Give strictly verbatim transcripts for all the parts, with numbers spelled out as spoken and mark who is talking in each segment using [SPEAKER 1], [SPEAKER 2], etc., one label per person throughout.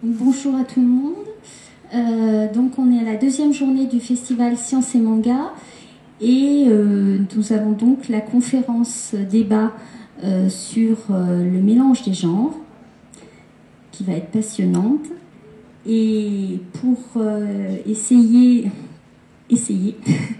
[SPEAKER 1] Bonjour à tout le monde. Euh, donc on est à la deuxième journée du festival Science et Manga et euh, nous avons donc la conférence débat euh, sur euh, le mélange des genres qui va être passionnante. Et pour euh, essayer, essayer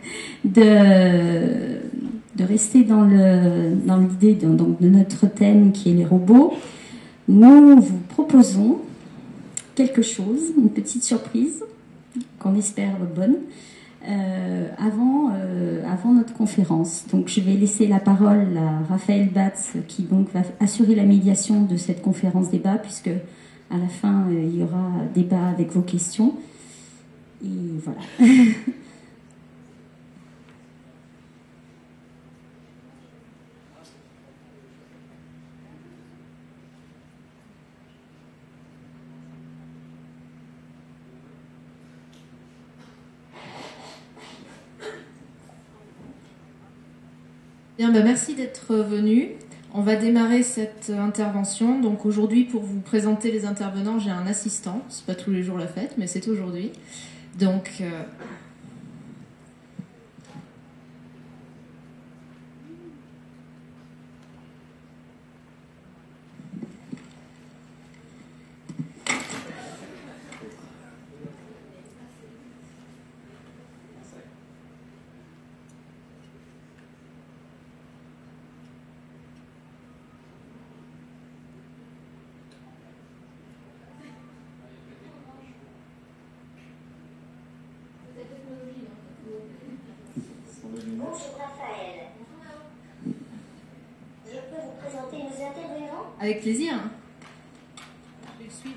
[SPEAKER 1] de, de rester dans le dans l'idée de, donc de notre thème qui est les robots, nous vous proposons quelque chose, une petite surprise qu'on espère bonne euh, avant, euh, avant notre conférence. Donc je vais laisser la parole à Raphaël Batz qui donc va assurer la médiation de cette conférence débat puisque à la fin euh, il y aura débat avec vos questions. Et voilà.
[SPEAKER 2] Bien, bah merci d'être venu. On va démarrer cette intervention. Donc aujourd'hui, pour vous présenter les intervenants, j'ai un assistant. C'est pas tous les jours la fête, mais c'est aujourd'hui. Donc euh...
[SPEAKER 3] Bonjour Raphaël. Je peux vous présenter nos intervenants?
[SPEAKER 2] Avec plaisir. Je vais le suivre.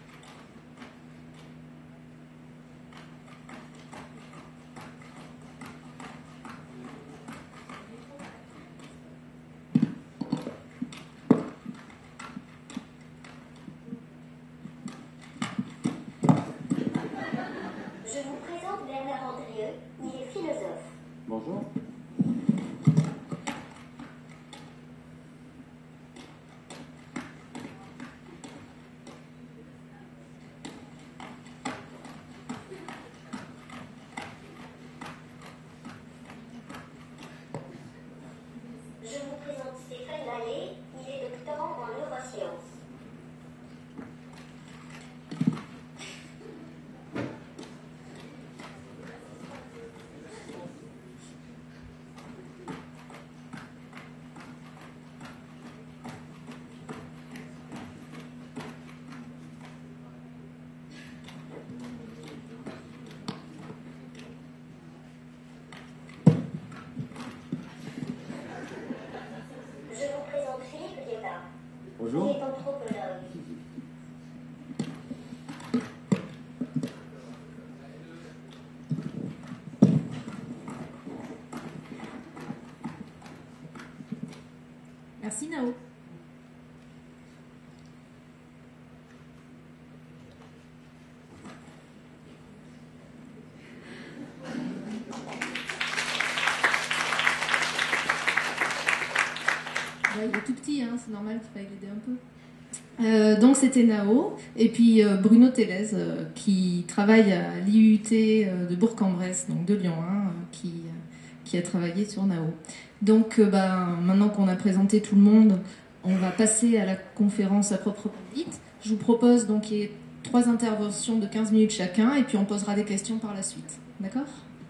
[SPEAKER 3] Je vous présente Bernard Andrieux, il est philosophe.
[SPEAKER 4] Bonjour.
[SPEAKER 3] Je vous présente Stéphane Lallet, il est doctorant en neurosciences. Je vous présente Philippe Guébard.
[SPEAKER 4] Bonjour.
[SPEAKER 3] Il est anthropologue.
[SPEAKER 2] Merci Nao. Ouais, il est tout petit, hein, c'est normal qu'il faille l'aider un peu. Euh, donc c'était Nao, et puis euh, Bruno Tellez, euh, qui travaille à l'I U T euh, de Bourg-en-Bresse, donc de Lyon un, euh, qui, euh, qui a travaillé sur Nao. Donc euh, bah, maintenant qu'on a présenté tout le monde, on va passer à la conférence à proprement dite. Je vous propose donc qu'il y ait trois interventions de quinze minutes chacun, et puis on posera des questions par la suite. D'accord ?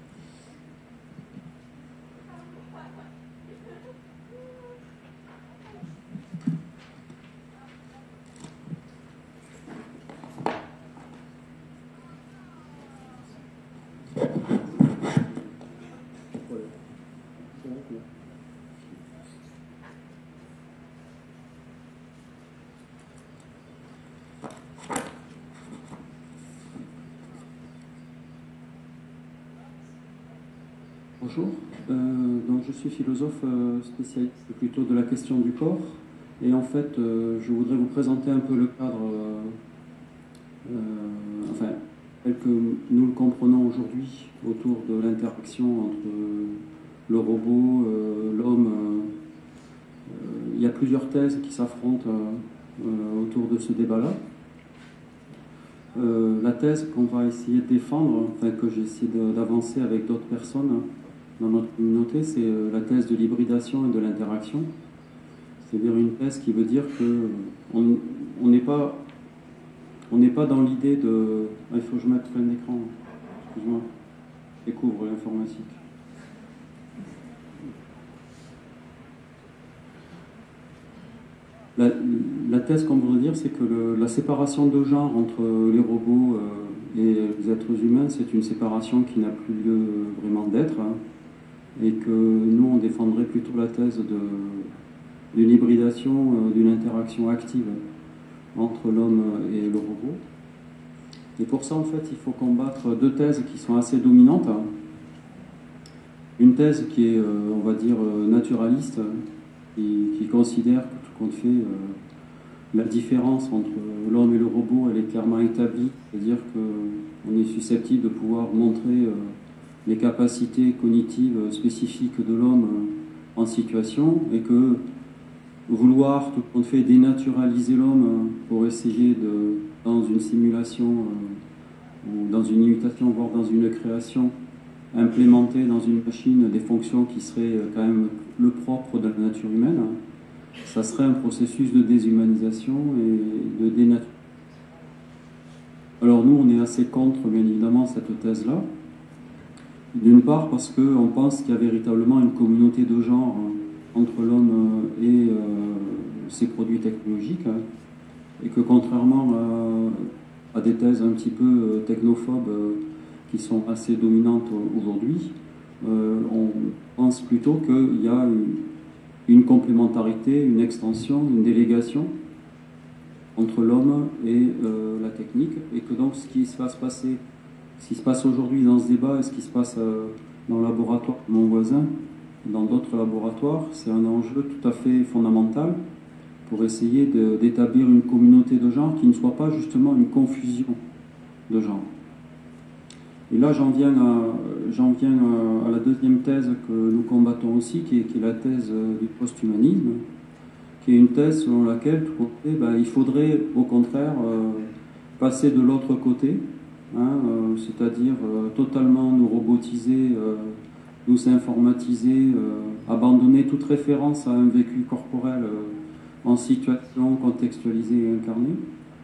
[SPEAKER 4] Bonjour. Euh, donc je suis philosophe euh, spécialiste plutôt de la question du corps. Et en fait, euh, je voudrais vous présenter un peu le cadre, euh, euh, enfin, tel que nous le comprenons aujourd'hui autour de l'interaction entre euh, le robot, euh, l'homme. Euh, il y a plusieurs thèses qui s'affrontent euh, euh, autour de ce débat-là. Euh, la thèse qu'on va essayer de défendre, enfin que j'ai essayé d'avancer avec d'autres personnes dans notre communauté, c'est la thèse de l'hybridation et de l'interaction. C'est-à-dire une thèse qui veut dire que on n'est pas, on n'est pas dans l'idée de... Ah, il faut que je mette plein d'écran. Excuse-moi. Je découvre l'informatique. La, la thèse qu'on voudrait dire, c'est que le, la séparation de genre entre les robots euh, et les êtres humains, c'est une séparation qui n'a plus lieu vraiment d'être, hein, et que nous, on défendrait plutôt la thèse de, d'une hybridation, euh, d'une interaction active entre l'homme et le robot. Et pour ça, en fait, il faut combattre deux thèses qui sont assez dominantes. Une thèse qui est, euh, on va dire, naturaliste, qui, qui considère que tout compte fait, euh, la différence entre l'homme et le robot, elle est clairement établie, c'est-à-dire qu'on est susceptible de pouvoir montrer euh, les capacités cognitives spécifiques de l'homme euh, en situation, et que vouloir tout compte fait dénaturaliser l'homme euh, pour essayer de, dans une simulation euh, ou dans une imitation, voire dans une création, implémenter dans une machine des fonctions qui seraient quand même le propre de la nature humaine, ça serait un processus de déshumanisation et de dénaturation. Alors nous, on est assez contre, bien évidemment, cette thèse-là. D'une part parce qu'on pense qu'il y a véritablement une communauté de genre entre l'homme et euh, ses produits technologiques, hein, et que contrairement à, à des thèses un petit peu technophobes euh, qui sont assez dominantes aujourd'hui, euh, on pense plutôt qu'il y a une, une complémentarité, une extension, une délégation entre l'homme et euh, la technique, et que donc ce qui va se passer, ce qui se passe aujourd'hui dans ce débat et ce qui se passe euh, dans le laboratoire de mon voisin, dans d'autres laboratoires, c'est un enjeu tout à fait fondamental pour essayer de, d'établir une communauté de genre qui ne soit pas justement une confusion de genre. Et là, j'en viens, à, j'en viens à, à la deuxième thèse que nous combattons aussi, qui est, qui est la thèse du post-humanisme, qui est une thèse selon laquelle tout côté, ben, il faudrait au contraire euh, passer de l'autre côté, hein, euh, c'est-à-dire euh, totalement nous robotiser, euh, nous informatiser, euh, abandonner toute référence à un vécu corporel euh, en situation contextualisée et incarnée.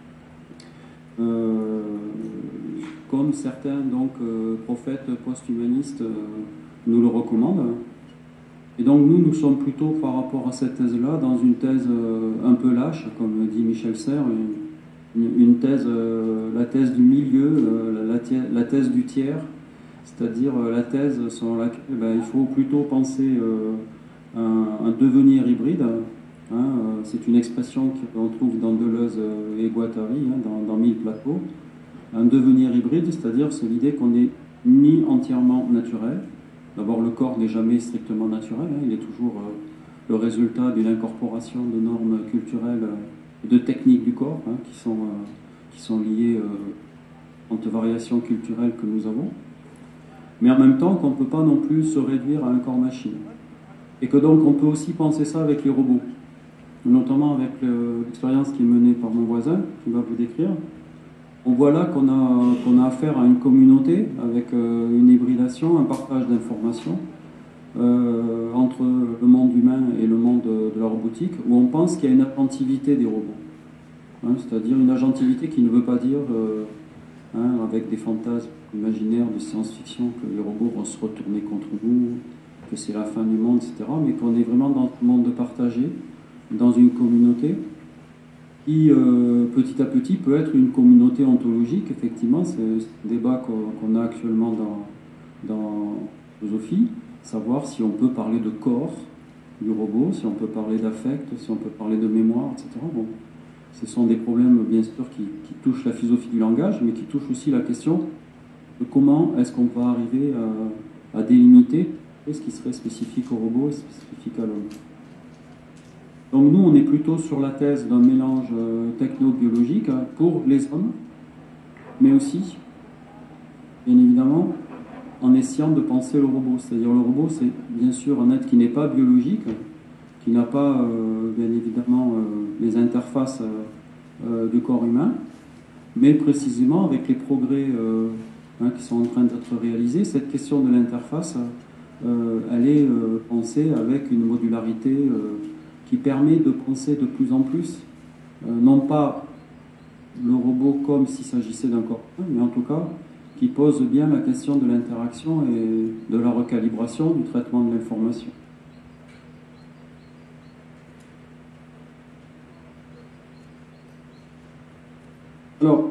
[SPEAKER 4] Euh, comme certains donc, euh, prophètes post-humanistes euh, nous le recommandent. Et donc nous, nous sommes plutôt par rapport à cette thèse-là dans une thèse euh, un peu lâche, comme dit Michel Serres, une, une thèse, euh, la thèse du milieu, euh, la, la thèse du tiers, c'est-à-dire euh, la thèse selon laquelle ben, il faut plutôt penser euh, un, un devenir hybride. Hein, euh, c'est une expression qu'on trouve dans Deleuze et Guattari, hein, dans, dans Mille plateaux. Un devenir hybride, c'est-à-dire c'est l'idée qu'on n'est ni entièrement naturel. D'abord, le corps n'est jamais strictement naturel, hein, il est toujours euh, le résultat d'une incorporation de normes culturelles et de techniques du corps hein, qui, sont, euh, qui sont liées euh, aux variations culturelles que nous avons. Mais en même temps qu'on ne peut pas non plus se réduire à un corps machine. Et que donc on peut aussi penser ça avec les robots, notamment avec le, l'expérience qui est menée par mon voisin, qui va vous décrire. On voit là qu'on a, qu'on a affaire à une communauté avec euh, une hybridation, un partage d'informations euh, entre le monde humain et le monde de, de la robotique, où on pense qu'il y a une agentivité des robots. Hein, c'est-à-dire une agentivité qui ne veut pas dire, euh, hein, avec des fantasmes imaginaires de science-fiction, que les robots vont se retourner contre nous, que c'est la fin du monde, et cetera, mais qu'on est vraiment dans un monde partagé, dans une communauté qui, euh, petit à petit, peut être une communauté ontologique. Effectivement, c'est un débat qu'on a actuellement dans, dans la philosophie, savoir si on peut parler de corps du robot, si on peut parler d'affect, si on peut parler de mémoire, et cetera. Bon, ce sont des problèmes, bien sûr, qui, qui touchent la philosophie du langage, mais qui touchent aussi la question de comment est-ce qu'on peut arriver à, à délimiter ce qui serait spécifique au robot et spécifique à l'homme. Donc nous, on est plutôt sur la thèse d'un mélange techno-biologique pour les hommes, mais aussi, bien évidemment, en essayant de penser le robot. C'est-à-dire le robot, c'est bien sûr un être qui n'est pas biologique, qui n'a pas, euh, bien évidemment, euh, les interfaces euh, du corps humain, Mais précisément, avec les progrès euh, hein, qui sont en train d'être réalisés, cette question de l'interface, euh, elle est euh, pensée avec une modularité euh, qui permet de penser de plus en plus, euh, non pas le robot comme s'il s'agissait d'un corps, mais en tout cas, qui pose bien la question de l'interaction et de la recalibration du traitement de l'information. Alors,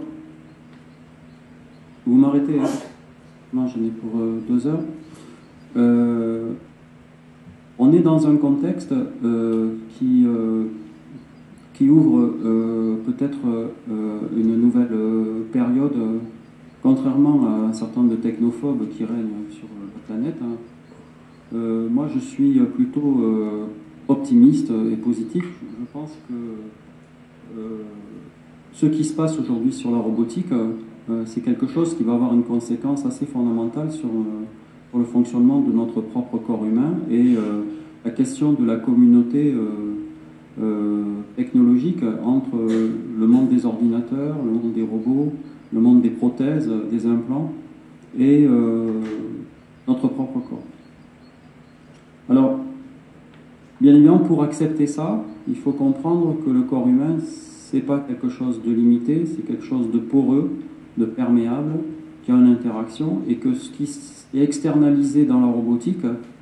[SPEAKER 4] vous m'arrêtez, hein? Non, j'en ai pour euh, deux heures. Euh, on est dans un contexte euh, qui, euh, qui ouvre euh, peut-être euh, une nouvelle euh, période, euh, contrairement à un certain nombre de technophobes qui règnent sur la planète. Hein. Euh, moi, je suis plutôt euh, optimiste et positif. Je pense que euh, ce qui se passe aujourd'hui sur la robotique, euh, c'est quelque chose qui va avoir une conséquence assez fondamentale sur, euh, sur le fonctionnement de notre propre corps humain et euh, la question de la communauté euh, euh, technologique entre euh, le monde des ordinateurs, le monde des robots, le monde des prothèses, des implants et euh, notre propre corps. Alors, bien évidemment, pour accepter ça, il faut comprendre que le corps humain, c'est pas quelque chose de limité, c'est quelque chose de poreux, de perméable, qui a une interaction, et que ce qui est externalisé dans la robotique,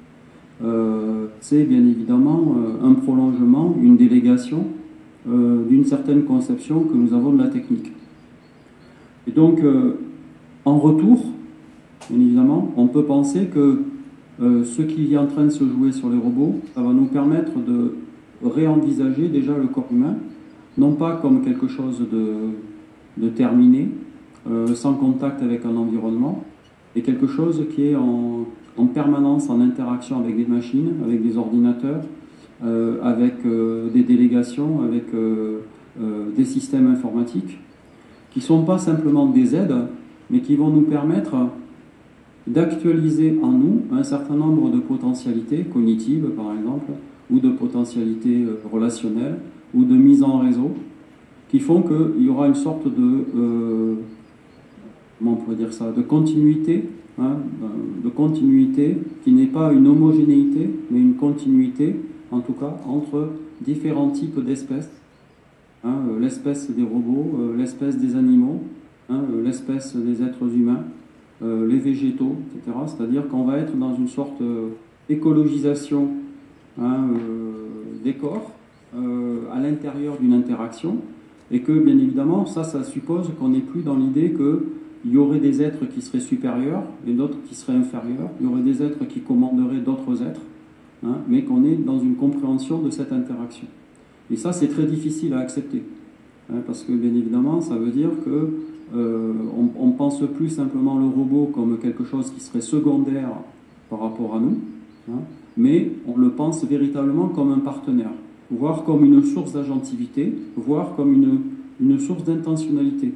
[SPEAKER 4] euh, c'est bien évidemment euh, un prolongement, une délégation euh, d'une certaine conception que nous avons de la technique. Et donc, euh, en retour, bien évidemment, on peut penser que euh, ce qui est en train de se jouer sur les robots, ça va nous permettre de réenvisager déjà le corps humain, non pas comme quelque chose de, de terminé, euh, sans contact avec un environnement, et quelque chose qui est en, en permanence en interaction avec des machines, avec des ordinateurs, euh, avec euh, des délégations, avec euh, euh, des systèmes informatiques, qui ne sont pas simplement des aides, mais qui vont nous permettre d'actualiser en nous un certain nombre de potentialités cognitives, par exemple, ou de potentialités relationnelles, ou de mise en réseau, qui font qu'il y aura une sorte de, euh, comment on pourrait dire ça, de continuité, hein, de continuité qui n'est pas une homogénéité, mais une continuité, en tout cas, entre différents types d'espèces, hein, l'espèce des robots, euh, l'espèce des animaux, hein, l'espèce des êtres humains, euh, les végétaux, et cetera. C'est-à-dire qu'on va être dans une sorte d'écologisation hein, euh, des corps, Euh, à l'intérieur d'une interaction, et que bien évidemment ça, ça suppose qu'on n'est plus dans l'idée qu'il y aurait des êtres qui seraient supérieurs et d'autres qui seraient inférieurs, il y aurait des êtres qui commanderaient d'autres êtres, hein, mais qu'on est dans une compréhension de cette interaction. Et ça, c'est très difficile à accepter, hein, parce que bien évidemment ça veut dire que euh, on ne pense plus simplement le robot comme quelque chose qui serait secondaire par rapport à nous, hein, mais on le pense véritablement comme un partenaire, voire comme une source d'agentivité, voire comme une, une source d'intentionnalité.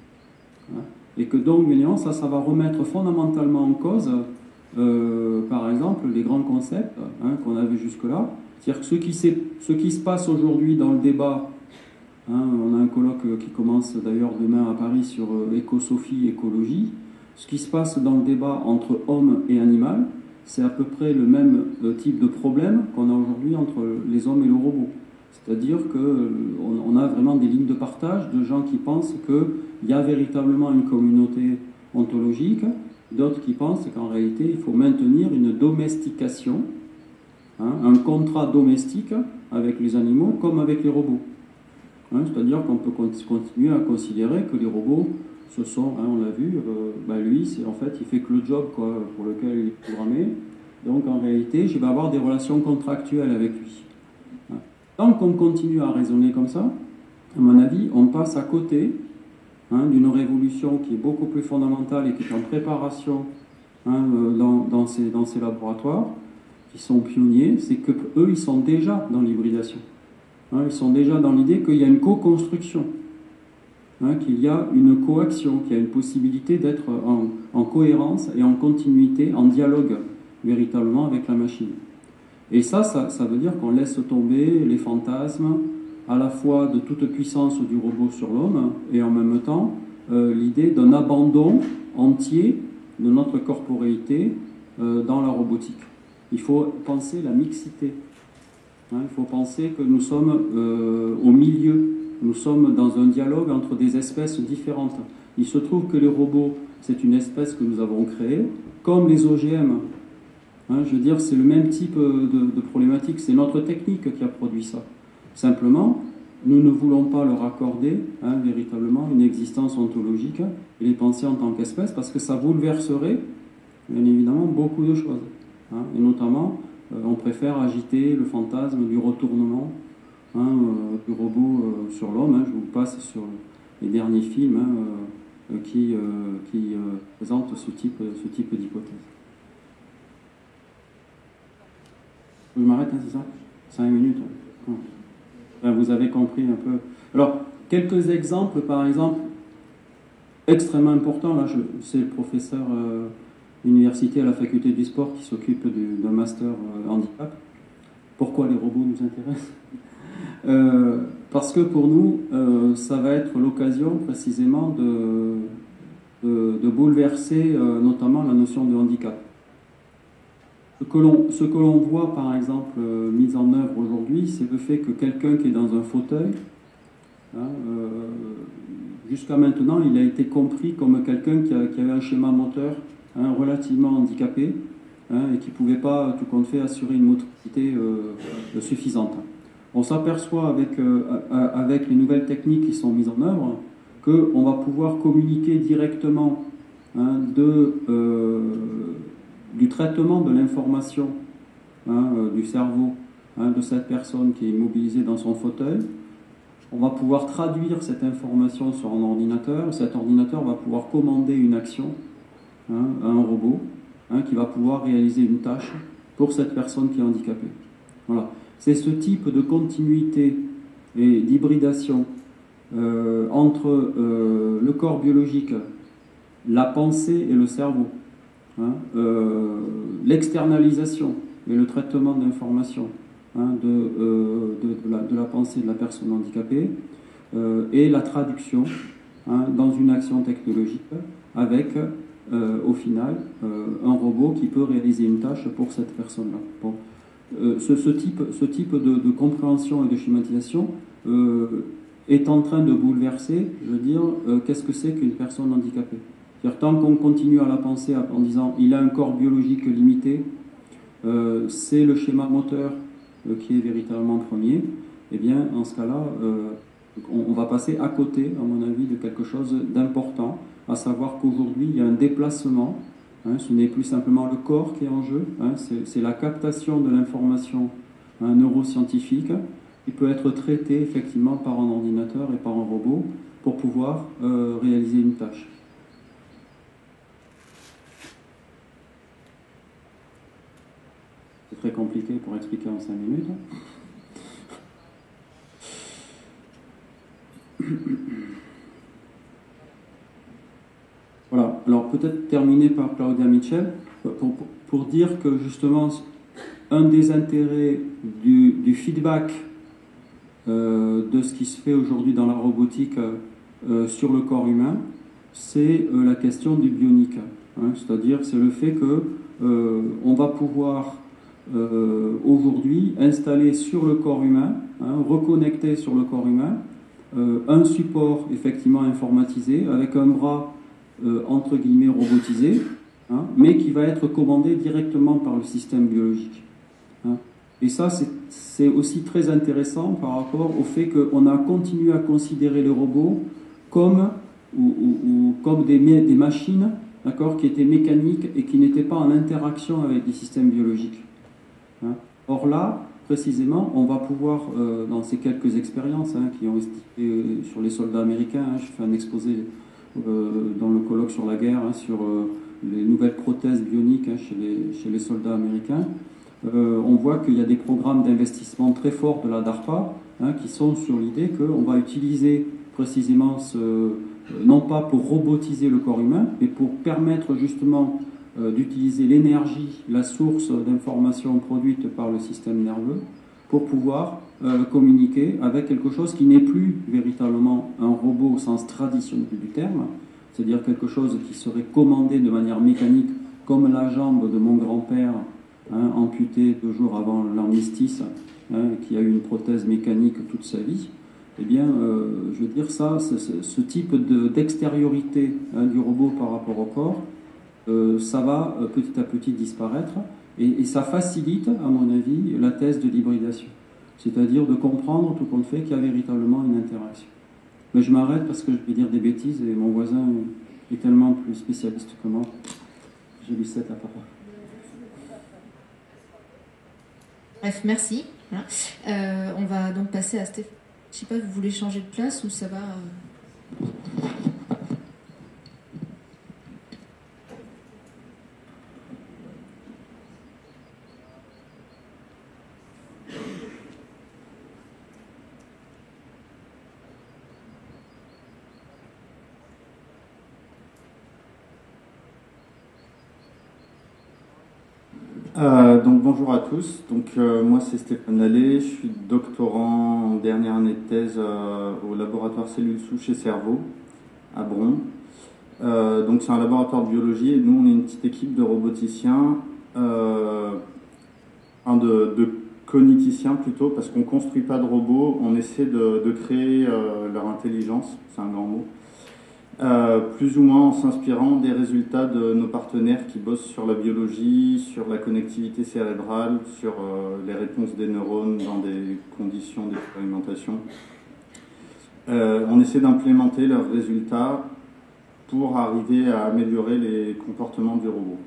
[SPEAKER 4] Et que donc, bien ça, ça va remettre fondamentalement en cause, euh, par exemple, les grands concepts hein, qu'on avait jusque-là. C'est-à-dire que ce qui, ce qui se passe aujourd'hui dans le débat, hein, on a un colloque qui commence d'ailleurs demain à Paris sur euh, écosophie, écologie, ce qui se passe dans le débat entre homme et animal, c'est à peu près le même type de problème qu'on a aujourd'hui entre les hommes et le robot. C'est-à-dire qu'on a vraiment des lignes de partage de gens qui pensent qu'il y a véritablement une communauté ontologique, d'autres qui pensent qu'en réalité il faut maintenir une domestication, hein, un contrat domestique avec les animaux comme avec les robots. Hein, c'est-à-dire qu'on peut continuer à considérer que les robots, ce sont, hein, on l'a vu, euh, bah lui, c'est, en fait, il fait que le job quoi, pour lequel il est programmé. Donc en réalité, je vais avoir des relations contractuelles avec lui. Hein. Tant qu'on continue à raisonner comme ça, à mon avis, on passe à côté hein, d'une révolution qui est beaucoup plus fondamentale et qui est en préparation hein, dans, dans, ces, dans ces laboratoires, qui sont pionniers, c'est qu'eux, ils sont déjà dans l'hybridation. Hein, ils sont déjà dans l'idée qu'il y a une co-construction. Hein, qu'il y a une coaction, qu'il y a une possibilité d'être en, en cohérence et en continuité, en dialogue véritablement avec la machine. Et ça, ça, ça veut dire qu'on laisse tomber les fantasmes à la fois de toute puissance du robot sur l'homme et en même temps euh, l'idée d'un abandon entier de notre corporéité euh, dans la robotique. Il faut penser la mixité. Hein, il faut penser que nous sommes euh, au milieu, nous sommes dans un dialogue entre des espèces différentes. Il se trouve que les robots, c'est une espèce que nous avons créée, comme les O G M. Hein, je veux dire, c'est le même type de, de problématique, c'est notre technique qui a produit ça. Simplement, nous ne voulons pas leur accorder hein, véritablement une existence ontologique et les penser en tant qu'espèce, parce que ça bouleverserait, bien évidemment, beaucoup de choses. Hein, et notamment, euh, on préfère agiter le fantasme du retournement hein, euh, du robot euh, sur l'homme. Hein, je vous passe sur les derniers films hein, euh, qui, euh, qui euh, présentent ce type, ce type d'hypothèse. Je m'arrête, hein, c'est ça? Cinq minutes. Hein. Enfin, vous avez compris un peu. Alors, quelques exemples, par exemple, extrêmement importants. Là, je, c'est le professeur euh, université à la faculté du sport qui s'occupe d'un master euh, handicap. Pourquoi les robots nous intéressent? euh, Parce que pour nous, euh, ça va être l'occasion précisément de, de, de bouleverser euh, notamment la notion de handicap. Ce que l'on, ce que l'on voit par exemple euh, mis en œuvre aujourd'hui, c'est le fait que quelqu'un qui est dans un fauteuil, hein, euh, jusqu'à maintenant, il a été compris comme quelqu'un qui, a, qui avait un schéma moteur hein, relativement handicapé hein, et qui ne pouvait pas, tout compte fait, assurer une motricité euh, suffisante. On s'aperçoit avec, euh, avec les nouvelles techniques qui sont mises en œuvre qu'on va pouvoir communiquer directement hein, de... Euh, du traitement de l'information hein, euh, du cerveau hein, de cette personne qui est immobilisée dans son fauteuil. On va pouvoir traduire cette information sur un ordinateur. Cet ordinateur va pouvoir commander une action hein, à un robot hein, qui va pouvoir réaliser une tâche pour cette personne qui est handicapée. Voilà. C'est ce type de continuité et d'hybridation euh, entre euh, le corps biologique, la pensée et le cerveau. Hein, euh, l'externalisation et le traitement d'informations hein, de, euh, de, de, la, de la pensée de la personne handicapée euh, et la traduction hein, dans une action technologique avec euh, au final euh, un robot qui peut réaliser une tâche pour cette personne-là. Bon. Euh, ce, ce type, ce type de, de compréhension et de schématisation euh, est en train de bouleverser, je veux dire, euh, qu'est-ce que c'est qu'une personne handicapée. Tant qu'on continue à la penser en disant il a un corps biologique limité, euh, c'est le schéma moteur euh, qui est véritablement premier, eh bien, en ce cas-là, euh, on, on va passer à côté, à mon avis, de quelque chose d'important, à savoir qu'aujourd'hui, il y a un déplacement, hein, ce n'est plus simplement le corps qui est en jeu, hein, c'est la captation de l'information hein, neuroscientifique qui peut être traitée effectivement par un ordinateur et par un robot pour pouvoir euh, réaliser une tâche. C'est très compliqué pour expliquer en cinq minutes. Voilà, alors peut-être terminer par Claudia Mitchell, pour, pour dire que justement, un des intérêts du, du feedback euh, de ce qui se fait aujourd'hui dans la robotique euh, sur le corps humain, c'est euh, la question du bionique. Hein, c'est-à-dire, c'est le fait que euh, on va pouvoir Euh, aujourd'hui installer sur le corps humain, hein, reconnecter sur le corps humain, euh, un support effectivement informatisé avec un bras euh, entre guillemets robotisé, hein, mais qui va être commandé directement par le système biologique. Hein. Et ça, c'est aussi très intéressant par rapport au fait qu'on a continué à considérer les robots comme, ou, ou, ou comme des, des machines, d'accord, qui étaient mécaniques et qui n'étaient pas en interaction avec des systèmes biologiques. Or là, précisément, on va pouvoir, euh, dans ces quelques expériences hein, qui ont été euh, sur les soldats américains, hein, je fais un exposé euh, dans le colloque sur la guerre, hein, sur euh, les nouvelles prothèses bioniques hein, chez, les, chez les soldats américains, euh, on voit qu'il y a des programmes d'investissement très forts de la DARPA hein, qui sont sur l'idée qu'on va utiliser précisément, ce, euh, non pas pour robotiser le corps humain, mais pour permettre justement d'utiliser l'énergie, la source d'information produite par le système nerveux, pour pouvoir euh, communiquer avec quelque chose qui n'est plus véritablement un robot au sens traditionnel du terme, c'est-à-dire quelque chose qui serait commandé de manière mécanique, comme la jambe de mon grand-père, hein, amputée deux jours avant l'armistice, hein, qui a eu une prothèse mécanique toute sa vie, eh bien, euh, je veux dire ça, ce, ce type de, d'extériorité, hein, du robot par rapport au corps, euh, ça va euh, petit à petit disparaître, et, et ça facilite, à mon avis, la thèse de l'hybridation. C'est-à-dire de comprendre tout compte fait qu'il y a véritablement une interaction. Mais je m'arrête parce que je vais dire des bêtises et mon voisin est tellement plus spécialiste que moi. Je lui cède la parole.
[SPEAKER 2] Bref, merci. Voilà. Euh, on va donc passer à Stéphane. Je sais pas, vous voulez changer de place ou ça va euh...
[SPEAKER 5] Euh, donc bonjour à tous, donc euh, moi c'est Stéphane Lallet, je suis doctorant en dernière année de thèse euh, au laboratoire cellules souches et cerveau à Bron. Euh, donc c'est un laboratoire de biologie et nous on est une petite équipe de roboticiens, euh, un de, de cogniticiens plutôt, parce qu'on ne construit pas de robots, on essaie de, de créer euh, leur intelligence, c'est un grand mot. Euh, plus ou moins en s'inspirant des résultats de nos partenaires qui bossent sur la biologie, sur la connectivité cérébrale, sur euh, les réponses des neurones dans des conditions d'expérimentation. Euh, on essaie d'implémenter leurs résultats pour arriver à améliorer les comportements du robot.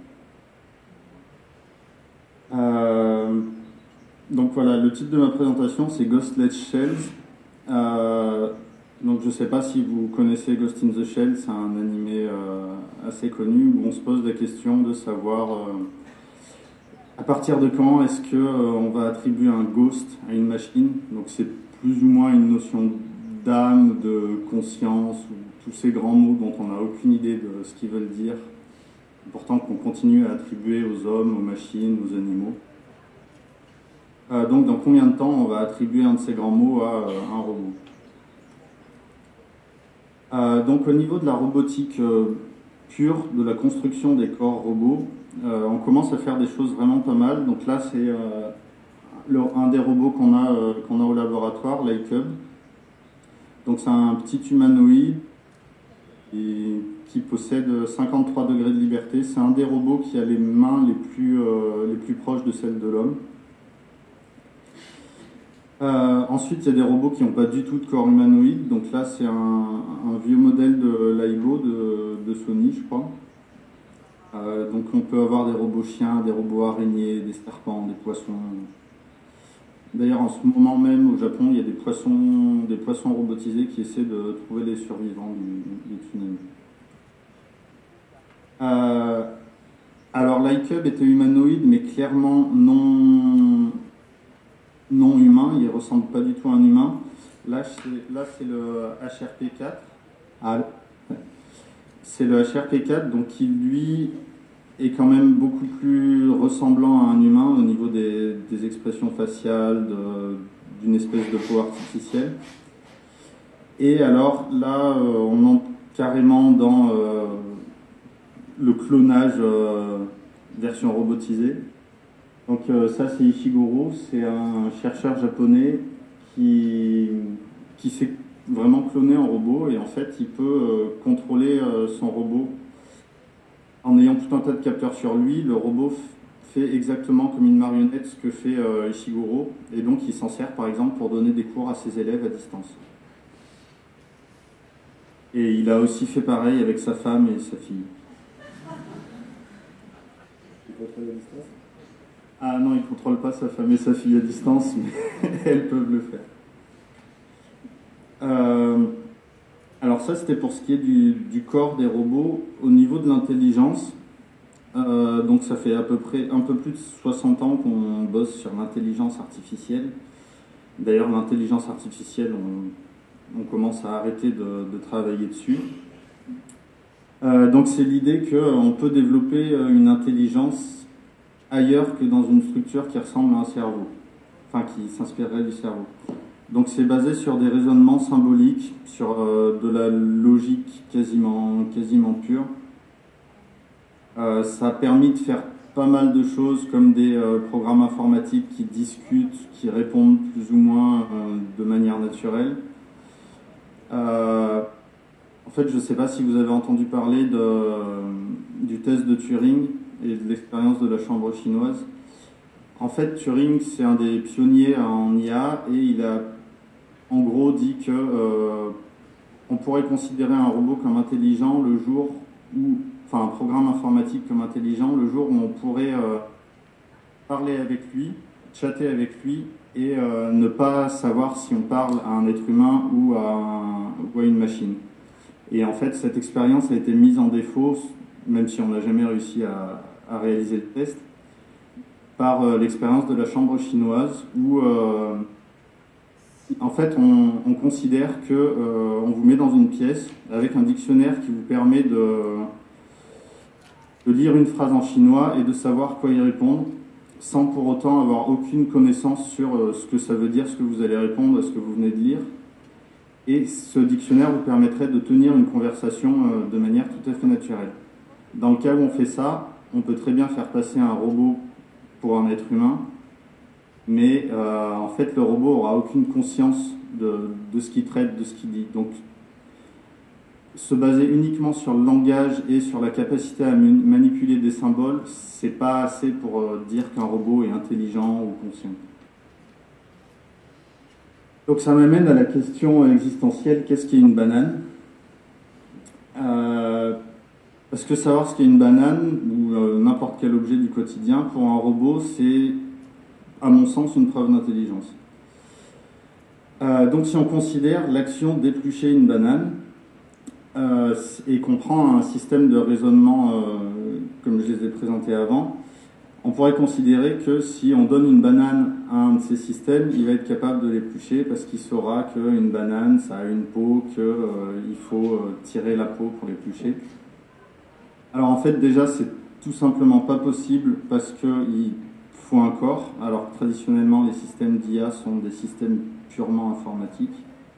[SPEAKER 5] Euh, donc voilà, le titre de ma présentation c'est Ghostless Shells. Euh, Donc je ne sais pas si vous connaissez Ghost in the Shell, c'est un animé euh, assez connu où on se pose la question de savoir euh, à partir de quand est-ce qu'on euh, va attribuer un ghost à une machine. Donc c'est plus ou moins une notion d'âme, de conscience, ou tous ces grands mots dont on n'a aucune idée de ce qu'ils veulent dire. Pourtant qu'on continue à attribuer aux hommes, aux machines, aux animaux. Euh, donc dans combien de temps on va attribuer un de ces grands mots à euh, un robot ? Euh, donc au niveau de la robotique euh, pure, de la construction des corps robots, euh, on commence à faire des choses vraiment pas mal. Donc là c'est euh, le, un des robots qu'on a, euh, qu'on a au laboratoire, l'iCub. Donc c'est un petit humanoïde et, qui possède cinquante-trois degrés de liberté. C'est un des robots qui a les mains les plus, euh, les plus proches de celles de l'homme. Euh, ensuite, il y a des robots qui n'ont pas du tout de corps humanoïde. Donc là, c'est un, un vieux modèle de l'Aibo de, de Sony, je crois. Euh, donc on peut avoir des robots chiens, des robots araignées, des serpents, des poissons. D'ailleurs, en ce moment même, au Japon, il y a des poissons, des poissons robotisés qui essaient de trouver les survivants du, du tsunami. Euh, alors, l'iCub était humanoïde, mais clairement non... non humain, il ne ressemble pas du tout à un humain. Là, c'est, là, c'est le H R P quatre. Ah, c'est le H R P quatre, donc qui lui est quand même beaucoup plus ressemblant à un humain au niveau des, des expressions faciales, de, d'une espèce de peau artificielle. Et alors là, euh, on entre carrément dans euh, le clonage euh, version robotisée. Donc euh, ça c'est Ishiguro, c'est un chercheur japonais qui, qui s'est vraiment cloné en robot et en fait il peut euh, contrôler euh, son robot en ayant tout un tas de capteurs sur lui. Le robot f- fait exactement comme une marionnette ce que fait euh, Ishiguro et donc il s'en sert par exemple pour donner des cours à ses élèves à distance. Et il a aussi fait pareil avec sa femme et sa fille. Ah non, il ne contrôle pas sa femme et sa fille à distance, mais elles peuvent le faire. Euh, alors ça, c'était pour ce qui est du, du corps des robots. Au niveau de l'intelligence, euh, donc ça fait à peu près un peu plus de soixante ans qu'on bosse sur l'intelligence artificielle. D'ailleurs, l'intelligence artificielle, on, on commence à arrêter de, de travailler dessus. Euh, donc c'est l'idée qu'on peut développer une intelligence ailleurs que dans une structure qui ressemble à un cerveau, enfin qui s'inspirerait du cerveau. Donc c'est basé sur des raisonnements symboliques, sur euh, de la logique quasiment, quasiment pure. Euh, ça a permis de faire pas mal de choses comme des euh, programmes informatiques qui discutent, qui répondent plus ou moins euh, de manière naturelle. Euh, en fait, je ne sais pas si vous avez entendu parler de, euh, du test de Turing et de l'expérience de la chambre chinoise. En fait, Turing, c'est un des pionniers en I A et il a en gros dit que euh, on pourrait considérer un robot comme intelligent le jour où, enfin un programme informatique comme intelligent le jour où on pourrait euh, parler avec lui, chatter avec lui et euh, ne pas savoir si on parle à un être humain ou à, un, ou à une machine. Et en fait, cette expérience a été mise en défaut, même si on n'a jamais réussi à, à réaliser le test, par euh, l'expérience de la chambre chinoise où euh, en fait on, on considère que euh, on vous met dans une pièce avec un dictionnaire qui vous permet de, de lire une phrase en chinois et de savoir quoi y répondre sans pour autant avoir aucune connaissance sur euh, ce que ça veut dire, ce que vous allez répondre à ce que vous venez de lire. Et ce dictionnaire vous permettrait de tenir une conversation euh, de manière tout à fait naturelle. Dans le cas où on fait ça, on peut très bien faire passer un robot pour un être humain, mais euh, en fait le robot aura aucune conscience de, de ce qu'il traite, de ce qu'il dit. Donc se baser uniquement sur le langage et sur la capacité à manipuler des symboles, c'est pas assez pour euh, dire qu'un robot est intelligent ou conscient. Donc ça m'amène à la question existentielle, qu'est-ce qu'est une banane ? euh, Parce que savoir ce qu'est une banane, ou euh, n'importe quel objet du quotidien, pour un robot, c'est, à mon sens, une preuve d'intelligence. Euh, donc si on considère l'action d'éplucher une banane, euh, et qu'on prend un système de raisonnement, euh, comme je les ai présentés avant, on pourrait considérer que si on donne une banane à un de ces systèmes, il va être capable de l'éplucher parce qu'il saura qu'une banane, ça a une peau, qu'il euh, faut euh, tirer la peau pour l'éplucher. Alors en fait déjà c'est tout simplement pas possible parce qu'il faut un corps, alors que traditionnellement les systèmes d'I A sont des systèmes purement informatiques.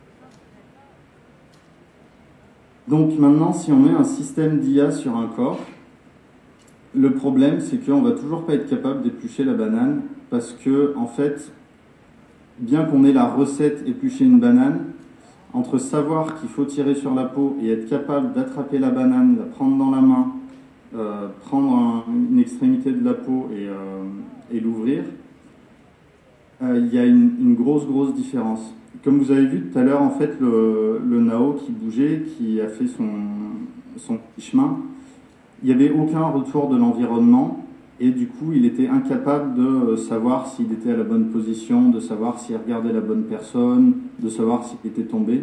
[SPEAKER 5] Donc maintenant si on met un système d'I A sur un corps, le problème c'est qu'on va toujours pas être capable d'éplucher la banane parce que en fait, bien qu'on ait la recette éplucher une banane, entre savoir qu'il faut tirer sur la peau et être capable d'attraper la banane, la prendre dans la main, Euh, prendre un, une extrémité de la peau et, euh, et l'ouvrir, euh, il y a une, une grosse grosse différence. Comme vous avez vu tout à l'heure, en fait, le, le Nao qui bougeait, qui a fait son, son petit chemin, il n'y avait aucun retour de l'environnement et du coup, il était incapable de savoir s'il était à la bonne position, de savoir s'il regardait la bonne personne, de savoir s'il était tombé.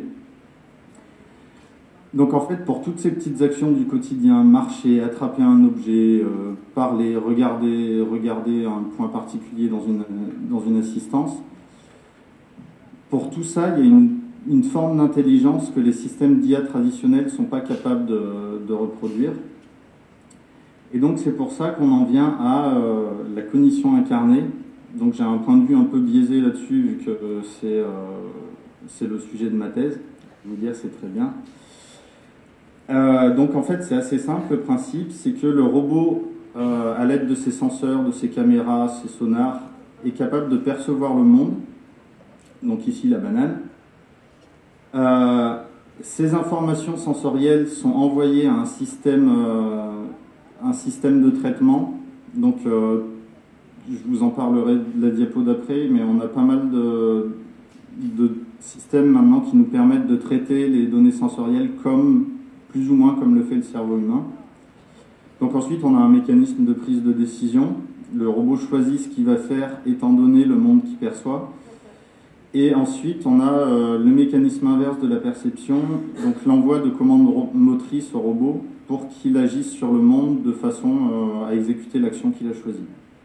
[SPEAKER 5] Donc en fait, pour toutes ces petites actions du quotidien, marcher, attraper un objet, euh, parler, regarder, regarder un point particulier dans une, dans une assistance, pour tout ça, il y a une, une forme d'intelligence que les systèmes d'I A traditionnels ne sont pas capables de, de reproduire. Et donc c'est pour ça qu'on en vient à euh, la cognition incarnée. Donc j'ai un point de vue un peu biaisé là-dessus, vu que euh, c'est, euh, c'est le sujet de ma thèse. Je vais vous dire, c'est très bien. Euh, donc en fait c'est assez simple le principe, c'est que le robot euh, à l'aide de ses senseurs, de ses caméras, ses sonars est capable de percevoir le monde, donc ici la banane. Euh, ces informations sensorielles sont envoyées à un système, euh, un système de traitement, donc euh, je vous en parlerai de la diapo d'après, mais on a pas mal de, de systèmes maintenant qui nous permettent de traiter les données sensorielles comme plus ou moins comme le fait le cerveau humain. Donc ensuite, on a un mécanisme de prise de décision. Le robot choisit ce qu'il va faire étant donné le monde qu'il perçoit. Et ensuite, on a euh, le mécanisme inverse de la perception, donc l'envoi de commandes motrices au robot pour qu'il agisse sur le monde de façon euh, à exécuter l'action qu'il a choisie.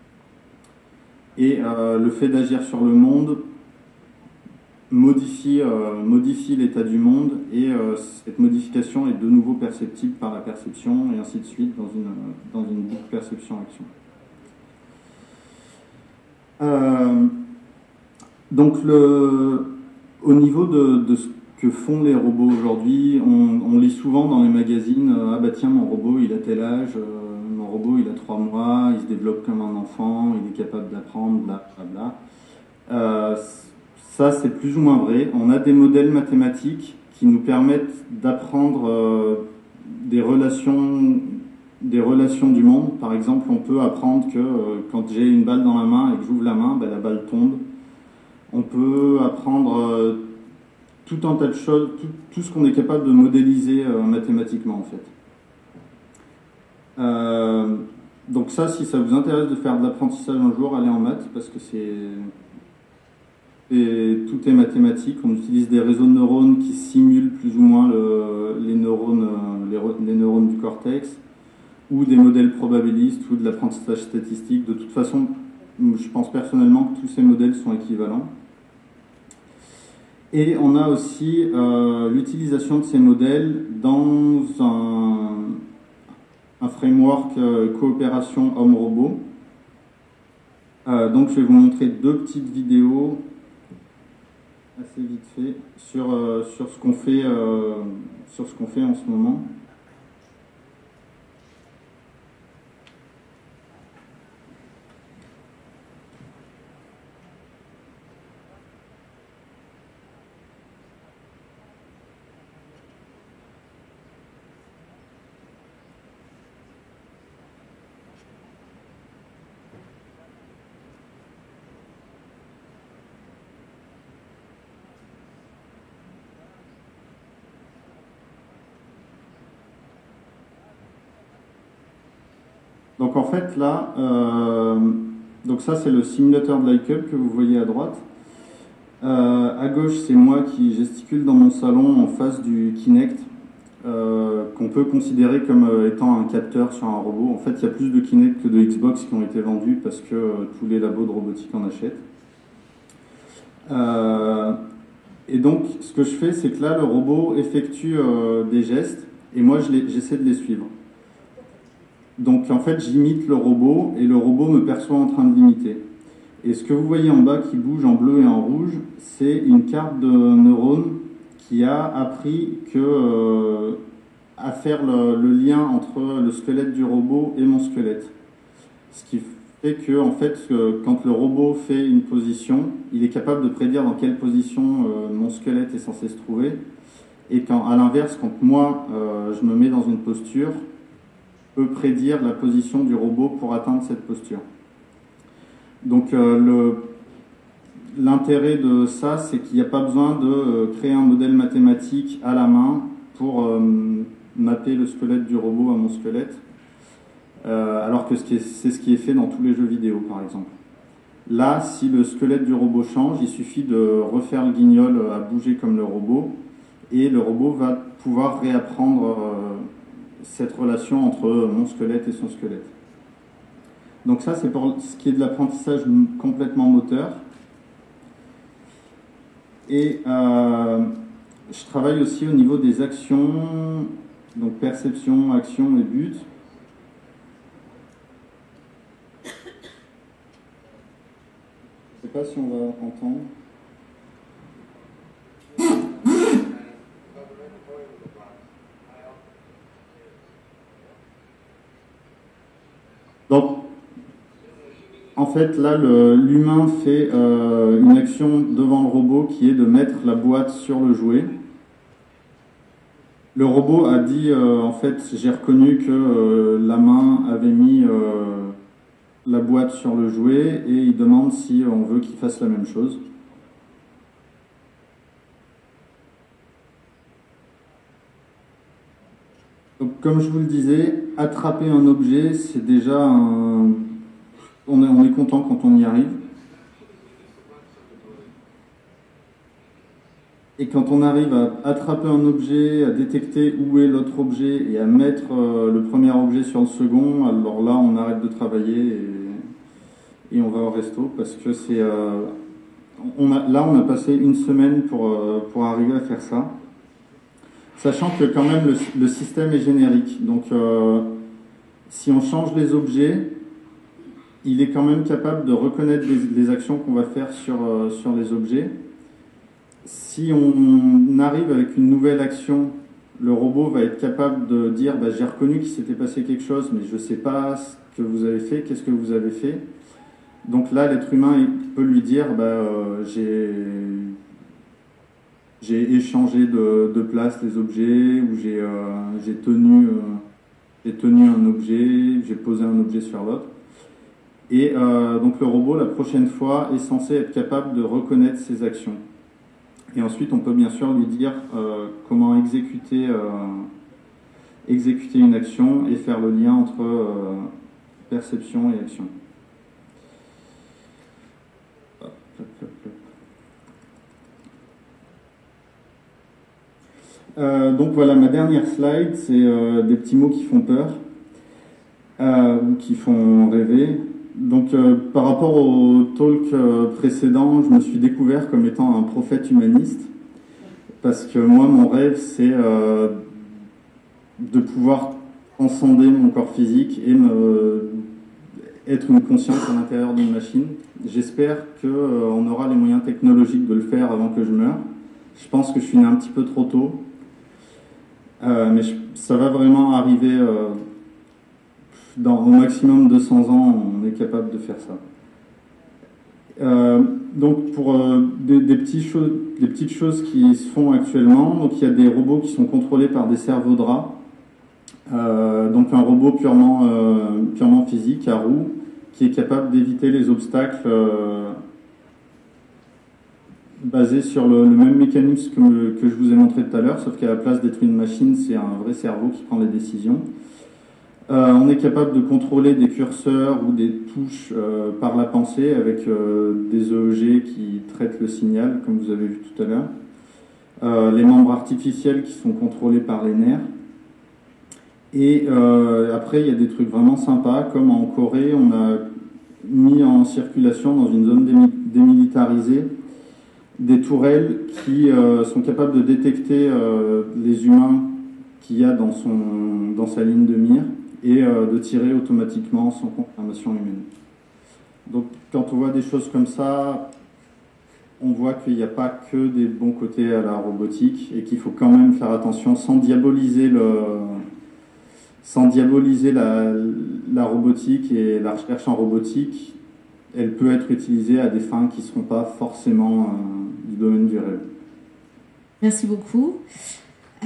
[SPEAKER 5] Et euh, le fait d'agir sur le monde modifie, euh, modifie l'état du monde et euh, cette modification est de nouveau perceptible par la perception et ainsi de suite dans une, dans une boucle perception-action. Euh, donc le, au niveau de, de ce que font les robots aujourd'hui, on, on lit souvent dans les magazines euh, « Ah bah tiens, mon robot il a tel âge, euh, mon robot il a trois mois, il se développe comme un enfant, il est capable d'apprendre, bla bla bla ». Euh, ça c'est plus ou moins vrai. On a des modèles mathématiques qui nous permettent d'apprendre euh, des relations, des relations du monde. Par exemple, on peut apprendre que euh, quand j'ai une balle dans la main et que j'ouvre la main, ben, la balle tombe. On peut apprendre euh, tout un tas de choses, tout, tout ce qu'on est capable de modéliser euh, mathématiquement en fait. Euh, donc ça, si ça vous intéresse de faire de l'apprentissage un jour, allez en maths parce que c'est... Et tout est mathématique. On utilise des réseaux de neurones qui simulent plus ou moins le, les, neurones, les, les neurones du cortex, ou des modèles probabilistes, ou de l'apprentissage statistique. De toute façon, je pense personnellement que tous ces modèles sont équivalents. Et on a aussi euh, l'utilisation de ces modèles dans un, un framework euh, coopération homme-robot. Euh, donc je vais vous montrer deux petites vidéos assez vite fait sur, euh, sur ce qu'on fait, euh, sur ce qu'on fait en ce moment. Donc en fait là, euh, donc ça c'est le simulateur de l'iCub que vous voyez à droite. Euh, à gauche c'est moi qui gesticule dans mon salon en face du Kinect, euh, qu'on peut considérer comme étant un capteur sur un robot. En fait il y a plus de Kinect que de Xbox qui ont été vendus parce que euh, tous les labos de robotique en achètent. Euh, et donc ce que je fais c'est que là le robot effectue euh, des gestes et moi je les, j'essaie de les suivre. Donc en fait j'imite le robot et le robot me perçoit en train de l'imiter. Et ce que vous voyez en bas qui bouge en bleu et en rouge, c'est une carte de neurones qui a appris que, euh, à faire le, le lien entre le squelette du robot et mon squelette. Ce qui fait que en fait, quand le robot fait une position, il est capable de prédire dans quelle position euh, mon squelette est censé se trouver. Et quand, à l'inverse, quand moi euh, je me mets dans une posture, peut prédire la position du robot pour atteindre cette posture. Donc euh, le, l'intérêt de ça, c'est qu'il n'y a pas besoin de euh, créer un modèle mathématique à la main pour euh, mapper le squelette du robot à mon squelette, euh, alors que ce qui est, c'est ce qui est fait dans tous les jeux vidéo par exemple. Là, si le squelette du robot change, il suffit de refaire le guignol à bouger comme le robot, et le robot va pouvoir réapprendre euh, cette relation entre mon squelette et son squelette. Donc ça, c'est pour ce qui est de l'apprentissage complètement moteur. Et euh, je travaille aussi au niveau des actions, donc perception, action et but. Je ne sais pas si on va entendre. Donc, en fait, là, le, l'humain fait euh, une action devant le robot qui est de mettre la boîte sur le jouet. Le robot a dit, euh, en fait, j'ai reconnu que euh, la main avait mis euh, la boîte sur le jouet et il demande si on veut qu'il fasse la même chose. Donc, comme je vous le disais, attraper un objet, c'est déjà un... On est, on est content quand on y arrive. Et quand on arrive à attraper un objet, à détecter où est l'autre objet et à mettre euh, le premier objet sur le second, alors là, on arrête de travailler et, et on va au resto parce que c'est... Euh, on a, là, on a passé une semaine pour, euh, pour arriver à faire ça. Sachant que quand même le, le système est générique. Donc euh, si on change les objets, il est quand même capable de reconnaître les, les actions qu'on va faire sur, euh, sur les objets. si on arrive avec une nouvelle action, le robot va être capable de dire bah, j'ai reconnu qu'il s'était passé quelque chose, mais je ne sais pas ce que vous avez fait, qu'est-ce que vous avez fait. Donc là, l'être humain il peut lui dire bah, euh, j'ai, j'ai échangé de, de place les objets, ou j'ai, euh, j'ai, tenu, euh, j'ai tenu un objet, j'ai posé un objet sur l'autre. Et euh, donc le robot, la prochaine fois, est censé être capable de reconnaître ses actions. Et ensuite, on peut bien sûr lui dire euh, comment exécuter, euh, exécuter une action et faire le lien entre euh, perception et action. Hop, hop, hop, hop. Euh, donc voilà, ma dernière slide, c'est euh, des petits mots qui font peur, euh, ou qui font rêver. Donc euh, par rapport au talk euh, précédent, je me suis découvert comme étant un prophète humaniste, parce que moi, mon rêve, c'est euh, de pouvoir transcender mon corps physique et me, être une conscience à l'intérieur d'une machine. J'espère qu'on euh, aura les moyens technologiques de le faire avant que je meure. Je pense que je suis né un petit peu trop tôt, euh, mais je, ça va vraiment arriver euh, dans au maximum deux cents ans, on est capable de faire ça. Euh, donc pour euh, des, des, petits choses, des petites choses qui se font actuellement, donc il y a des robots qui sont contrôlés par des cerveaux draps, euh, donc un robot purement, euh, purement physique à roues qui est capable d'éviter les obstacles euh, basés sur le, le même mécanisme que, que je vous ai montré tout à l'heure, sauf qu'à la place d'être une machine, c'est un vrai cerveau qui prend les décisions. Euh, on est capable de contrôler des curseurs ou des touches euh, par la pensée avec euh, des E E G qui traitent le signal, comme vous avez vu tout à l'heure. Euh, les membres artificiels qui sont contrôlés par les nerfs. Et euh, après, il y a des trucs vraiment sympas, comme en Corée, on a mis en circulation dans une zone démi- démilitarisée des tourelles qui euh, sont capables de détecter euh, les humains qu'il y a dans, son, dans sa ligne de mire, et euh, de tirer automatiquement sans confirmation humaine. Donc quand on voit des choses comme ça, on voit qu'il n'y a pas que des bons côtés à la robotique et qu'il faut quand même faire attention sans diaboliser, le, sans diaboliser la, la robotique et la recherche en robotique. Elle peut être utilisée à des fins qui ne seront pas forcément euh, du domaine du rêve.
[SPEAKER 2] Merci beaucoup. Euh...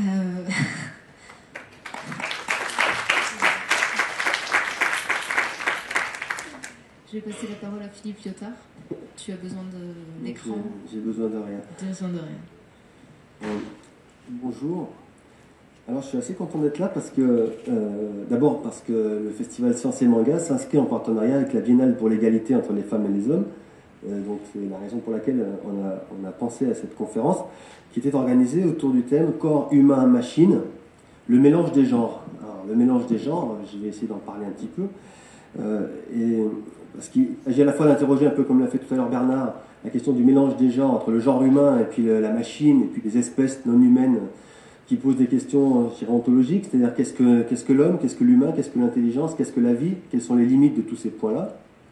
[SPEAKER 2] Je vais passer la parole à Philippe Lyotard. Tu as besoin de d'écran ?
[SPEAKER 6] J'ai besoin de rien.
[SPEAKER 2] Tu as besoin de rien.
[SPEAKER 6] Euh, bonjour. Alors je suis assez content d'être là parce que, euh, d'abord parce que le festival Science et Manga s'inscrit en partenariat avec la Biennale pour l'égalité entre les femmes et les hommes. Euh, donc c'est la raison pour laquelle on a, on a pensé à cette conférence qui était organisée autour du thème corps humain-machine, le mélange des genres. Alors le mélange des genres, je vais essayer d'en parler un petit peu. Euh, et parce qu'il s'agit à la fois d'interroger un peu comme l'a fait tout à l'heure Bernard, la question du mélange des genres entre le genre humain et puis le, la machine et puis les espèces non humaines qui posent des questions je dirais, ontologiques, c'est-à-dire qu'est-ce que, qu'est-ce que l'homme, qu'est-ce que l'humain, qu'est-ce que l'intelligence, qu'est-ce que la vie, quelles sont les limites de tous ces points-là.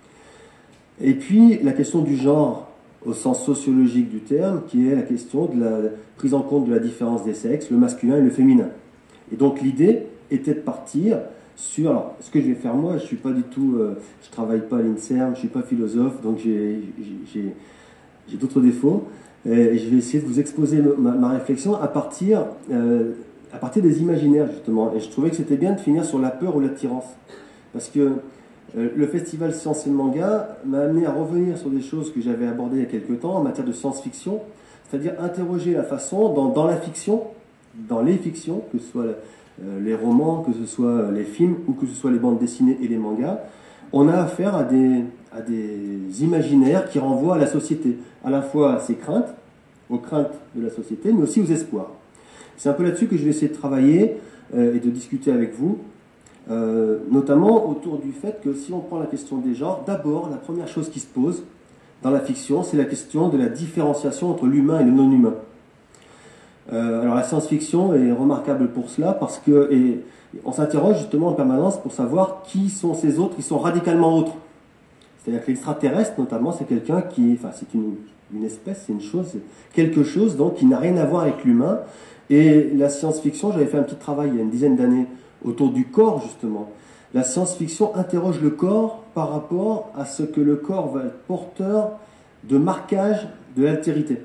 [SPEAKER 6] Et puis la question du genre au sens sociologique du terme, qui est la question de la prise en compte de la différence des sexes, le masculin et le féminin. Et donc l'idée était de partir sur, alors ce que je vais faire moi, je suis pas du tout, euh, je travaille pas à l'INSERM, je suis pas philosophe, donc j'ai, j'ai, j'ai d'autres défauts, et je vais essayer de vous exposer ma, ma réflexion à partir, euh, à partir des imaginaires justement, et je trouvais que c'était bien de finir sur la peur ou l'attirance, parce que euh, le festival Science et Manga m'a amené à revenir sur des choses que j'avais abordées il y a quelques temps en matière de science-fiction, c'est-à-dire interroger la façon dans, dans la fiction, dans les fictions, que ce soit la, Euh, les romans, que ce soit les films ou que ce soit les bandes dessinées et les mangas, on a affaire à des, à des imaginaires qui renvoient à la société, à la fois à ses craintes, aux craintes de la société, mais aussi aux espoirs. C'est un peu là-dessus que je vais essayer de travailler euh, et de discuter avec vous, euh, notamment autour du fait que si on prend la question des genres, d'abord, la première chose qui se pose dans la fiction, c'est la question de la différenciation entre l'humain et le non-humain. Euh, alors la science-fiction est remarquable pour cela parce que et on s'interroge justement en permanence pour savoir qui sont ces autres qui sont radicalement autres. C'est-à-dire que l'extraterrestre notamment c'est quelqu'un qui, enfin c'est une Une espèce, c'est une chose, c'est quelque chose donc qui n'a rien à voir avec l'humain. Et la science-fiction, j'avais fait un petit travail il y a une dizaine d'années autour du corps, justement. La science-fiction interroge le corps par rapport à ce que le corps va être porteur de marquage de l'altérité.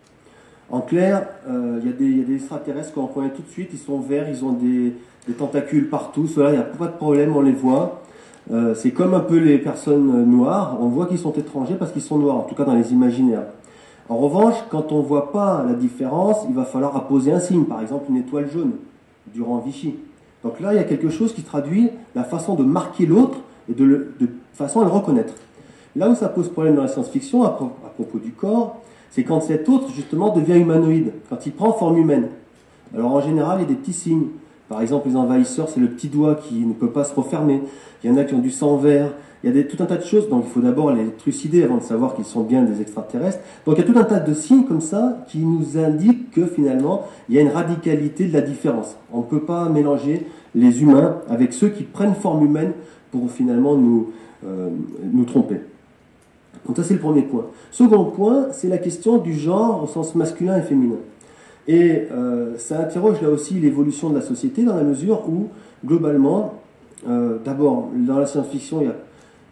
[SPEAKER 6] En clair, euh, il y a des, il y a des extraterrestres qu'on reconnaît tout de suite, ils sont verts, ils ont des, des tentacules partout, ceux-là, il n'y a pas de problème, on les voit. Euh, c'est comme un peu les personnes noires, on voit qu'ils sont étrangers parce qu'ils sont noirs, en tout cas dans les imaginaires. En revanche, quand on ne voit pas la différence, il va falloir apposer un signe, par exemple une étoile jaune, durant Vichy. Donc là, il y a quelque chose qui traduit la façon de marquer l'autre et de, le, de façon à le reconnaître. Là où ça pose problème dans la science-fiction, à, pro, à propos du corps, c'est quand cet autre, justement, devient humanoïde, quand il prend forme humaine. Alors en général, il y a des petits signes. Par exemple, les envahisseurs, c'est le petit doigt qui ne peut pas se refermer. Il y en a qui ont du sang vert. Il y a des, tout un tas de choses, donc il faut d'abord les trucider avant de savoir qu'ils sont bien des extraterrestres. Donc il y a tout un tas de signes comme ça qui nous indiquent que finalement, il y a une radicalité de la différence. On ne peut pas mélanger les humains avec ceux qui prennent forme humaine pour finalement nous, euh, nous tromper. Donc ça c'est le premier point. Second point, c'est la question du genre au sens masculin et féminin. Et euh, ça interroge là aussi l'évolution de la société dans la mesure où, globalement, euh, d'abord, dans la science-fiction, il y a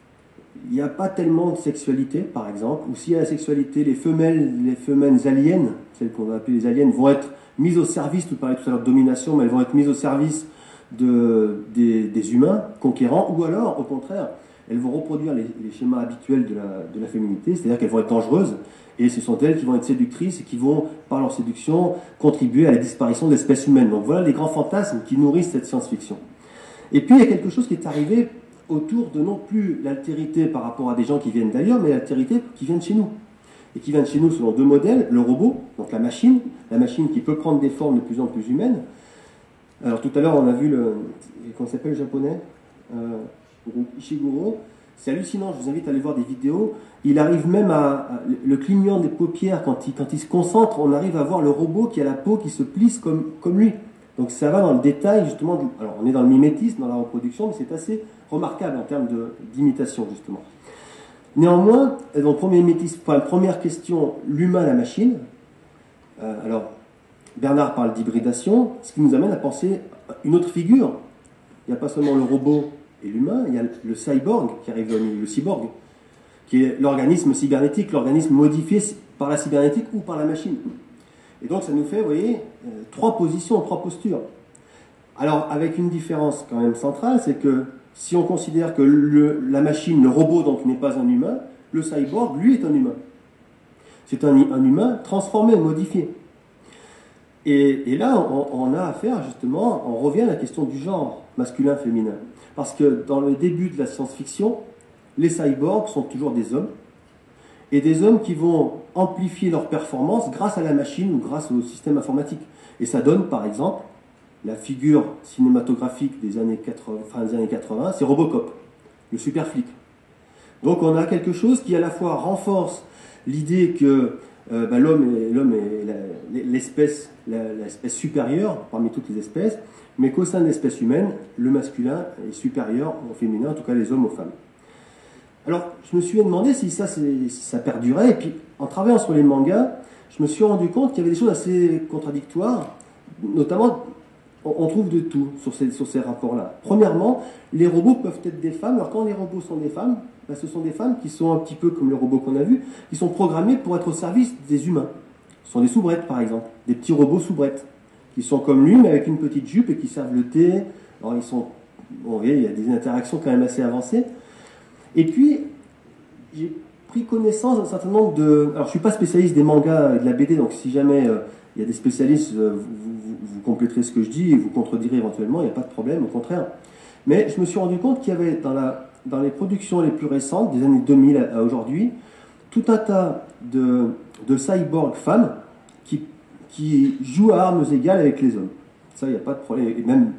[SPEAKER 6] Il n'y a pas tellement de sexualité, par exemple, ou s'il y a la sexualité, les femelles, les femelles aliens, celles qu'on va appeler les aliens, vont être mises au service, tu parlais tout à l'heure de domination, mais elles vont être mises au service de, des, des humains conquérants, ou alors, au contraire, elles vont reproduire les, les schémas habituels de la, de la féminité, c'est-à-dire qu'elles vont être dangereuses, et ce sont elles qui vont être séductrices et qui vont, par leur séduction, contribuer à la disparition de l'espèce humaine. Donc voilà les grands fantasmes qui nourrissent cette science-fiction. Et puis il y a quelque chose qui est arrivé autour de non plus l'altérité par rapport à des gens qui viennent d'ailleurs, mais l'altérité qui vient de chez nous. Et qui vient de chez nous selon deux modèles, le robot, donc la machine, la machine qui peut prendre des formes de plus en plus humaines. Alors tout à l'heure on a vu le, comment s'appelle le japonais, euh, Ishiguro, c'est hallucinant, je vous invite à aller voir des vidéos, il arrive même à, à le clignement des paupières, quand il, quand il se concentre, on arrive à voir le robot qui a la peau qui se plisse comme, comme lui. Donc ça va dans le détail justement, de, alors on est dans le mimétisme, dans la reproduction, mais c'est assez remarquable en termes de, d'imitation justement. Néanmoins, donc premier mimétisme, enfin, première question, l'humain, la machine. Euh, alors, Bernard parle d'hybridation, ce qui nous amène à penser une autre figure. Il n'y a pas seulement le robot et l'humain, il y a le cyborg qui arrive au milieu, le cyborg, qui est l'organisme cybernétique, l'organisme modifié par la cybernétique ou par la machine. Et donc ça nous fait, vous voyez, euh, trois positions, trois postures. Alors avec une différence quand même centrale, c'est que si on considère que le, la machine, le robot donc n'est pas un humain, le cyborg, lui, est un humain. C'est un, un humain transformé, modifié. Et, et là, on, on a affaire justement, on revient à la question du genre masculin-féminin. Parce que dans le début de la science-fiction, les cyborgs sont toujours des hommes, et des hommes qui vont amplifier leur performance grâce à la machine ou grâce au système informatique. Et ça donne, par exemple, la figure cinématographique des années quatre-vingts, fin des années quatre-vingts, c'est Robocop, le super flic. Donc on a quelque chose qui à la fois renforce l'idée que euh, bah, l'homme est, l'homme est la, l'espèce, la, l'espèce supérieure parmi toutes les espèces, mais qu'au sein de l'espèce humaine, le masculin est supérieur au féminin, en tout cas les hommes aux femmes. Alors, je me suis demandé si ça, si ça perdurait, et puis en travaillant sur les mangas, je me suis rendu compte qu'il y avait des choses assez contradictoires, notamment, on, on trouve de tout sur ces, sur ces rapports-là. Premièrement, les robots peuvent être des femmes, alors quand les robots sont des femmes, ben, ce sont des femmes qui sont un petit peu comme les robots qu'on a vus, qui sont programmés pour être au service des humains. Ce sont des soubrettes, par exemple, des petits robots soubrettes, qui sont comme lui, mais avec une petite jupe et qui servent le thé. Alors, ils sont, bon, vous voyez, il y a des interactions quand même assez avancées. Et puis, j'ai pris connaissance d'un certain nombre de... Alors, je ne suis pas spécialiste des mangas et de la B D, donc si jamais euh, il y a des spécialistes, euh, vous, vous, vous compléterez ce que je dis et vous contredirez éventuellement, il n'y a pas de problème, au contraire. Mais je me suis rendu compte qu'il y avait dans, la, dans les productions les plus récentes, des années deux mille à, à aujourd'hui, tout un tas de, de cyborgs femmes qui, qui jouent à armes égales avec les hommes. Ça, il n'y a pas de problème. Et même,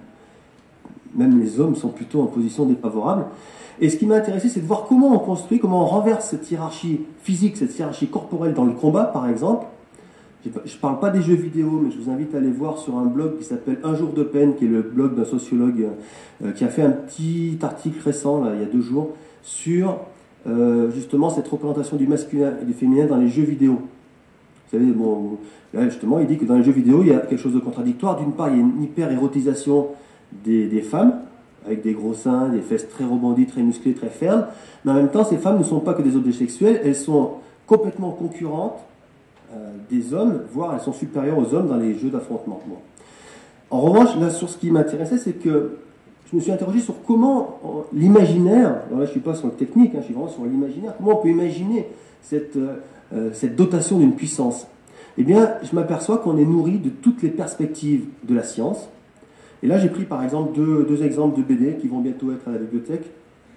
[SPEAKER 6] même les hommes sont plutôt en position défavorable. Et ce qui m'a intéressé, c'est de voir comment on construit, comment on renverse cette hiérarchie physique, cette hiérarchie corporelle dans le combat, par exemple. Je ne parle pas des jeux vidéo, mais je vous invite à aller voir sur un blog qui s'appelle Un jour de peine, qui est le blog d'un sociologue euh, qui a fait un petit article récent, là, il y a deux jours, sur euh, justement cette représentation du masculin et du féminin dans les jeux vidéo. Vous savez, bon, là justement, il dit que dans les jeux vidéo, il y a quelque chose de contradictoire. D'une part, il y a une hyper-érotisation des, des femmes, avec des gros seins, des fesses très rebondies, très musclées, très fermes. Mais en même temps, ces femmes ne sont pas que des objets sexuels, elles sont complètement concurrentes euh, des hommes, voire elles sont supérieures aux hommes dans les jeux d'affrontement. Bon. En revanche, là, sur ce qui m'intéressait, c'est que je me suis interrogé sur comment euh, l'imaginaire, alors là je ne suis pas sur le technique, hein, je suis vraiment sur l'imaginaire, comment on peut imaginer cette, euh, cette dotation d'une puissance. Eh bien, je m'aperçois qu'on est nourri de toutes les perspectives de la science. Et là, j'ai pris par exemple deux, deux exemples de B D qui vont bientôt être à la bibliothèque.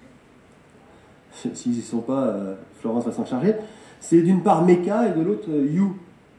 [SPEAKER 6] S'ils n'y sont pas, euh, Florence va s'en charger. C'est d'une part Mecha et de l'autre euh, You.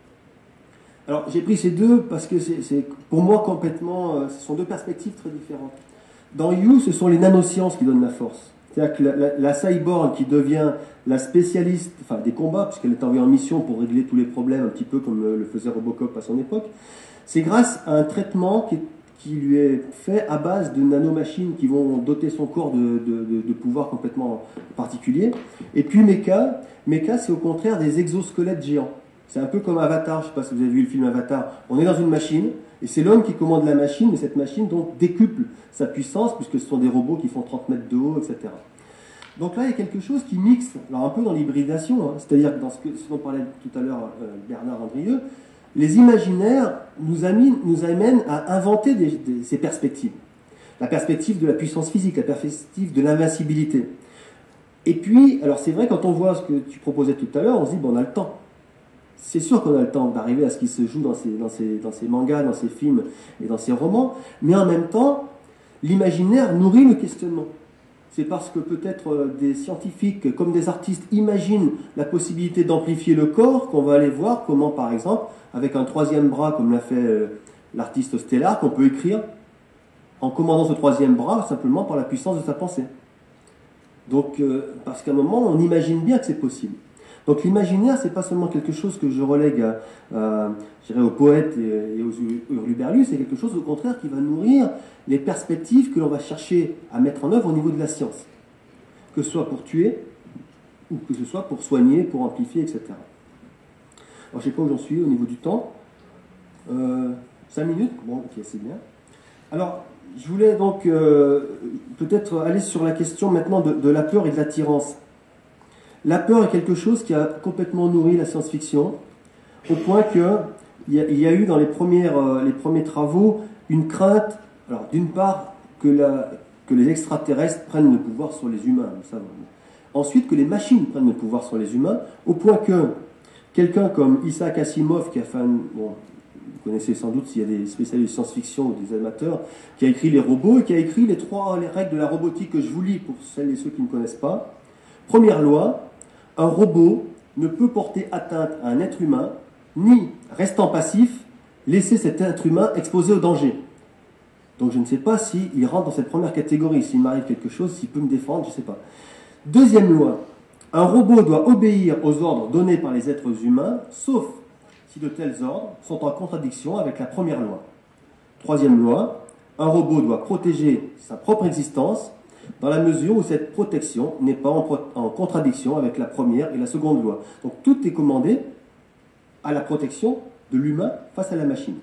[SPEAKER 6] Alors, j'ai pris ces deux parce que c'est, c'est pour moi complètement, euh, ce sont deux perspectives très différentes. Dans You, ce sont les nanosciences qui donnent la force. C'est-à-dire que la, la, la cyborg qui devient la spécialiste enfin, des combats, puisqu'elle est envoyée en mission pour régler tous les problèmes, un petit peu comme le, le faisait Robocop à son époque, c'est grâce à un traitement qui, qui lui est fait à base de nanomachines qui vont doter son corps de, de, de, de pouvoirs complètement particuliers. Et puis Mecha, Mecha c'est au contraire des exosquelettes géants. C'est un peu comme Avatar, je ne sais pas si vous avez vu le film Avatar. On est dans une machine, et c'est l'homme qui commande la machine, mais cette machine donc décuple sa puissance, puisque ce sont des robots qui font trente mètres de haut, et cetera. Donc là, il y a quelque chose qui mixe, alors un peu dans l'hybridation, hein, c'est-à-dire que dans ce, que, ce dont parlait tout à l'heure euh, Bernard Andrieux, les imaginaires nous amènent, nous amènent à inventer des, des, ces perspectives. La perspective de la puissance physique, la perspective de l'invincibilité. Et puis, alors c'est vrai, quand on voit ce que tu proposais tout à l'heure, on se dit, bon, on a le temps. C'est sûr qu'on a le temps d'arriver à ce qui se joue dans ces, dans, ces, dans ces mangas, dans ces films et dans ces romans, mais en même temps, l'imaginaire nourrit le questionnement. C'est parce que peut-être des scientifiques comme des artistes imaginent la possibilité d'amplifier le corps qu'on va aller voir comment, par exemple, avec un troisième bras, comme l'a fait l'artiste Stellar, qu'on peut écrire en commandant ce troisième bras simplement par la puissance de sa pensée. Donc, euh, parce qu'à un moment, on imagine bien que c'est possible. Donc l'imaginaire, c'est pas seulement quelque chose que je relègue à, à, je dirais aux poètes et, et aux hurluberlus, c'est quelque chose au contraire qui va nourrir les perspectives que l'on va chercher à mettre en œuvre au niveau de la science. Que ce soit pour tuer, ou que ce soit pour soigner, pour amplifier, et cetera. Alors je sais pas où j'en suis au niveau du temps. Euh, cinq minutes? Bon, ok, c'est bien. Alors, je voulais donc euh, peut-être aller sur la question maintenant de, de la peur et de l'attirance. La peur est quelque chose qui a complètement nourri la science-fiction, au point qu'il y, y a eu dans les, premières, euh, les premiers travaux une crainte, alors d'une part, que, la, que les extraterrestres prennent le pouvoir sur les humains, ça, ensuite que les machines prennent le pouvoir sur les humains, au point que quelqu'un comme Isaac Asimov, qui a fait un, bon, vous connaissez sans doute s'il y a des spécialistes de science-fiction ou des amateurs, qui a écrit Les robots et qui a écrit les trois les règles de la robotique que je vous lis pour celles et ceux qui ne connaissent pas. Première loi, un robot ne peut porter atteinte à un être humain, ni, restant passif, laisser cet être humain exposé au danger. Donc je ne sais pas s'il rentre dans cette première catégorie, s'il m'arrive quelque chose, s'il peut me défendre, je ne sais pas. Deuxième loi, un robot doit obéir aux ordres donnés par les êtres humains, sauf si de tels ordres sont en contradiction avec la première loi. Troisième loi, un robot doit protéger sa propre existence, dans la mesure où cette protection n'est pas en, pro- en contradiction avec la première et la seconde loi. Donc tout est commandé à la protection de l'humain face à la machine.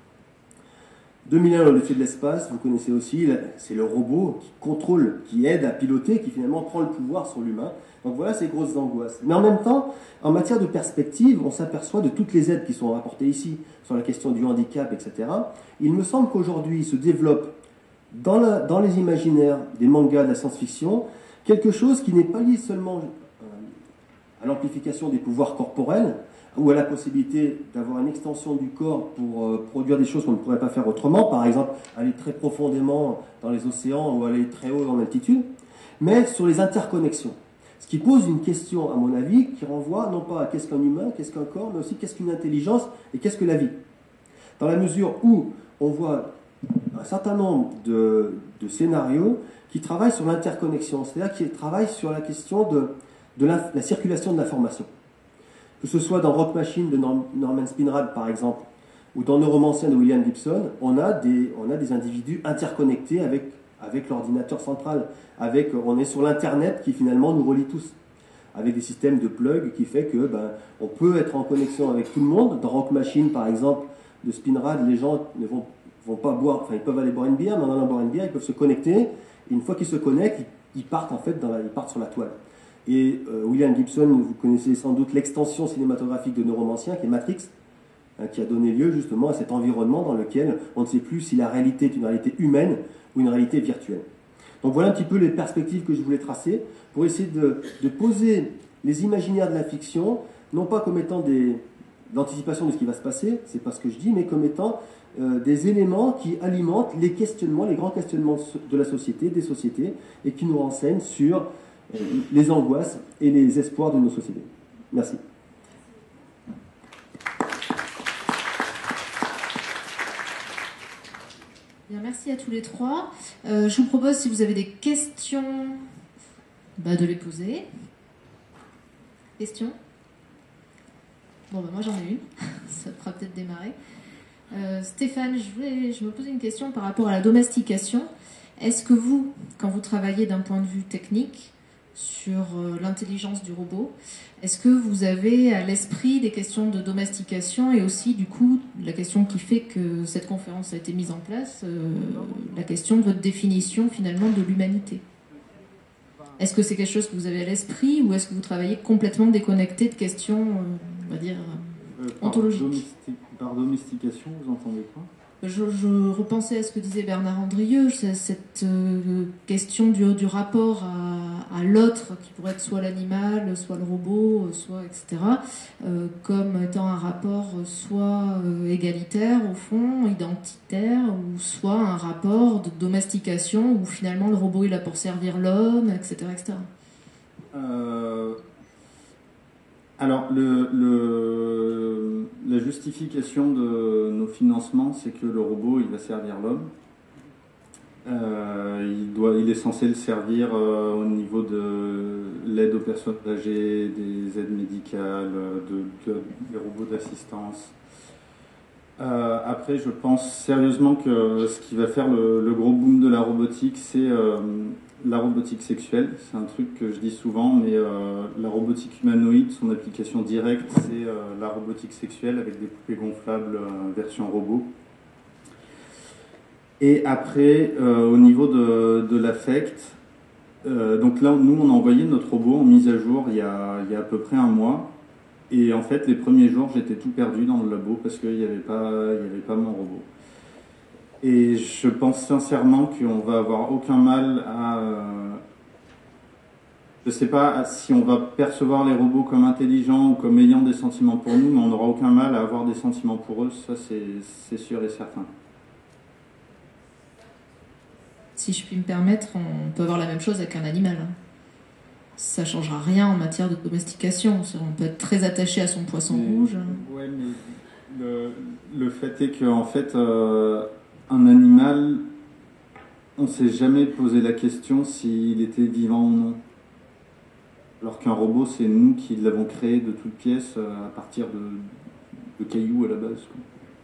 [SPEAKER 6] deux mille un, l'Odyssée de l'espace, vous connaissez aussi, c'est le robot qui contrôle, qui aide à piloter, qui finalement prend le pouvoir sur l'humain. Donc voilà ces grosses angoisses. Mais en même temps, en matière de perspective, on s'aperçoit de toutes les aides qui sont rapportées ici, sur la question du handicap, et cetera. Il me semble qu'aujourd'hui se développe Dans, la, dans les imaginaires des mangas de la science-fiction, quelque chose qui n'est pas lié seulement euh, à l'amplification des pouvoirs corporels ou à la possibilité d'avoir une extension du corps pour euh, produire des choses qu'on ne pourrait pas faire autrement, par exemple aller très profondément dans les océans ou aller très haut en altitude, mais sur les interconnexions. Ce qui pose une question, à mon avis, qui renvoie non pas à qu'est-ce qu'un humain, qu'est-ce qu'un corps, mais aussi qu'est-ce qu'une intelligence et qu'est-ce que la vie. Dans la mesure où on voit un certain nombre de, de scénarios qui travaillent sur l'interconnexion, c'est-à-dire qui travaillent sur la question de, de la, la circulation de l'information. Que ce soit dans Rock Machine de Norm, Norman Spinrad, par exemple, ou dans Neuromancien de William Gibson, on a des, on a des individus interconnectés avec, avec l'ordinateur central. Avec, on est sur l'Internet qui finalement nous relie tous. avec des systèmes de plug qui fait que ben, on peut être en connexion avec tout le monde. Dans Rock Machine, par exemple, de Spinrad, les gens ne vont, vont pas boire, enfin ils peuvent aller boire une bière, mais en allant boire une bière, ils peuvent se connecter. Et une fois qu'ils se connectent, ils, ils partent en fait, dans la, ils partent sur la toile. Et euh, William Gibson, vous connaissez sans doute l'extension cinématographique de Neuromancien, qui est Matrix, hein, qui a donné lieu justement à cet environnement dans lequel on ne sait plus si la réalité est une réalité humaine ou une réalité virtuelle. Donc voilà un petit peu les perspectives que je voulais tracer pour essayer de, de poser les imaginaires de la fiction, non pas comme étant des, l'anticipation de ce qui va se passer, c'est pas ce que je dis, mais comme étant euh, des éléments qui alimentent les questionnements, les grands questionnements de la société, des sociétés, et qui nous renseignent sur euh, les angoisses et les espoirs de nos sociétés. Merci.
[SPEAKER 2] Bien, merci à tous les trois. Euh, je vous propose, si vous avez des questions, bah, de les poser. Questions ? Bon, bah, moi j'en ai une. Ça fera peut-être démarrer. Euh, Stéphane, je, voulais, je me posais une question par rapport à la domestication. Est-ce que vous, quand vous travaillez d'un point de vue technique sur euh, l'intelligence du robot, est-ce que vous avez à l'esprit des questions de domestication et aussi, du coup, la question qui fait que cette conférence a été mise en place, euh, la question de votre définition finalement de l'humanité? Est-ce que c'est quelque chose que vous avez à l'esprit ou est-ce que vous travaillez complètement déconnecté de questions, euh, on va dire,
[SPEAKER 5] euh, par
[SPEAKER 2] ontologiques?
[SPEAKER 5] domesti- Par domestication, vous entendez quoi?
[SPEAKER 2] Je, je repensais à ce que disait Bernard Andrieux, cette euh, question du, du rapport à, à l'autre, qui pourrait être soit l'animal, soit le robot, soit et cetera, euh, comme étant un rapport soit euh, égalitaire au fond, identitaire, ou soit un rapport de domestication où finalement le robot il a pour servir l'homme, et cetera, et cetera.
[SPEAKER 5] Euh, alors, le, le, la justification de nos financements, c'est que le robot, il va servir l'homme. Euh, il, doit, il est censé le servir euh, au niveau de l'aide aux personnes âgées, des aides médicales, de, de, des robots d'assistance. Euh, après, je pense sérieusement que ce qui va faire le, le gros boom de la robotique, c'est euh, la robotique sexuelle. C'est un truc que je dis souvent, mais euh, la robotique humanoïde, son application directe, c'est euh, la robotique sexuelle avec des poupées gonflables euh, version robot. Et après, euh, au niveau de, de l'affect, euh, donc là, nous, on a envoyé notre robot en mise à jour il y a, il y a à peu près un mois. Et en fait, les premiers jours, j'étais tout perdu dans le labo parce qu'il n'y avait pas, il y avait pas mon robot. Et je pense sincèrement qu'on va avoir aucun mal à... Euh, je ne sais pas si on va percevoir les robots comme intelligents ou comme ayant des sentiments pour nous, mais on n'aura aucun mal à avoir des sentiments pour eux, ça c'est sûr et certain.
[SPEAKER 2] Si je puis me permettre, on peut avoir la même chose avec un animal. Hein. Ça ne changera rien en matière de domestication. On peut être très attaché à son poisson
[SPEAKER 5] mais,
[SPEAKER 2] rouge.
[SPEAKER 5] Ouais, mais le, le fait est qu'en fait, euh, un animal, on ne s'est jamais posé la question s'il était vivant ou non. Alors qu'un robot, c'est nous qui l'avons créé de toutes pièces à partir de, de cailloux à la base, quoi.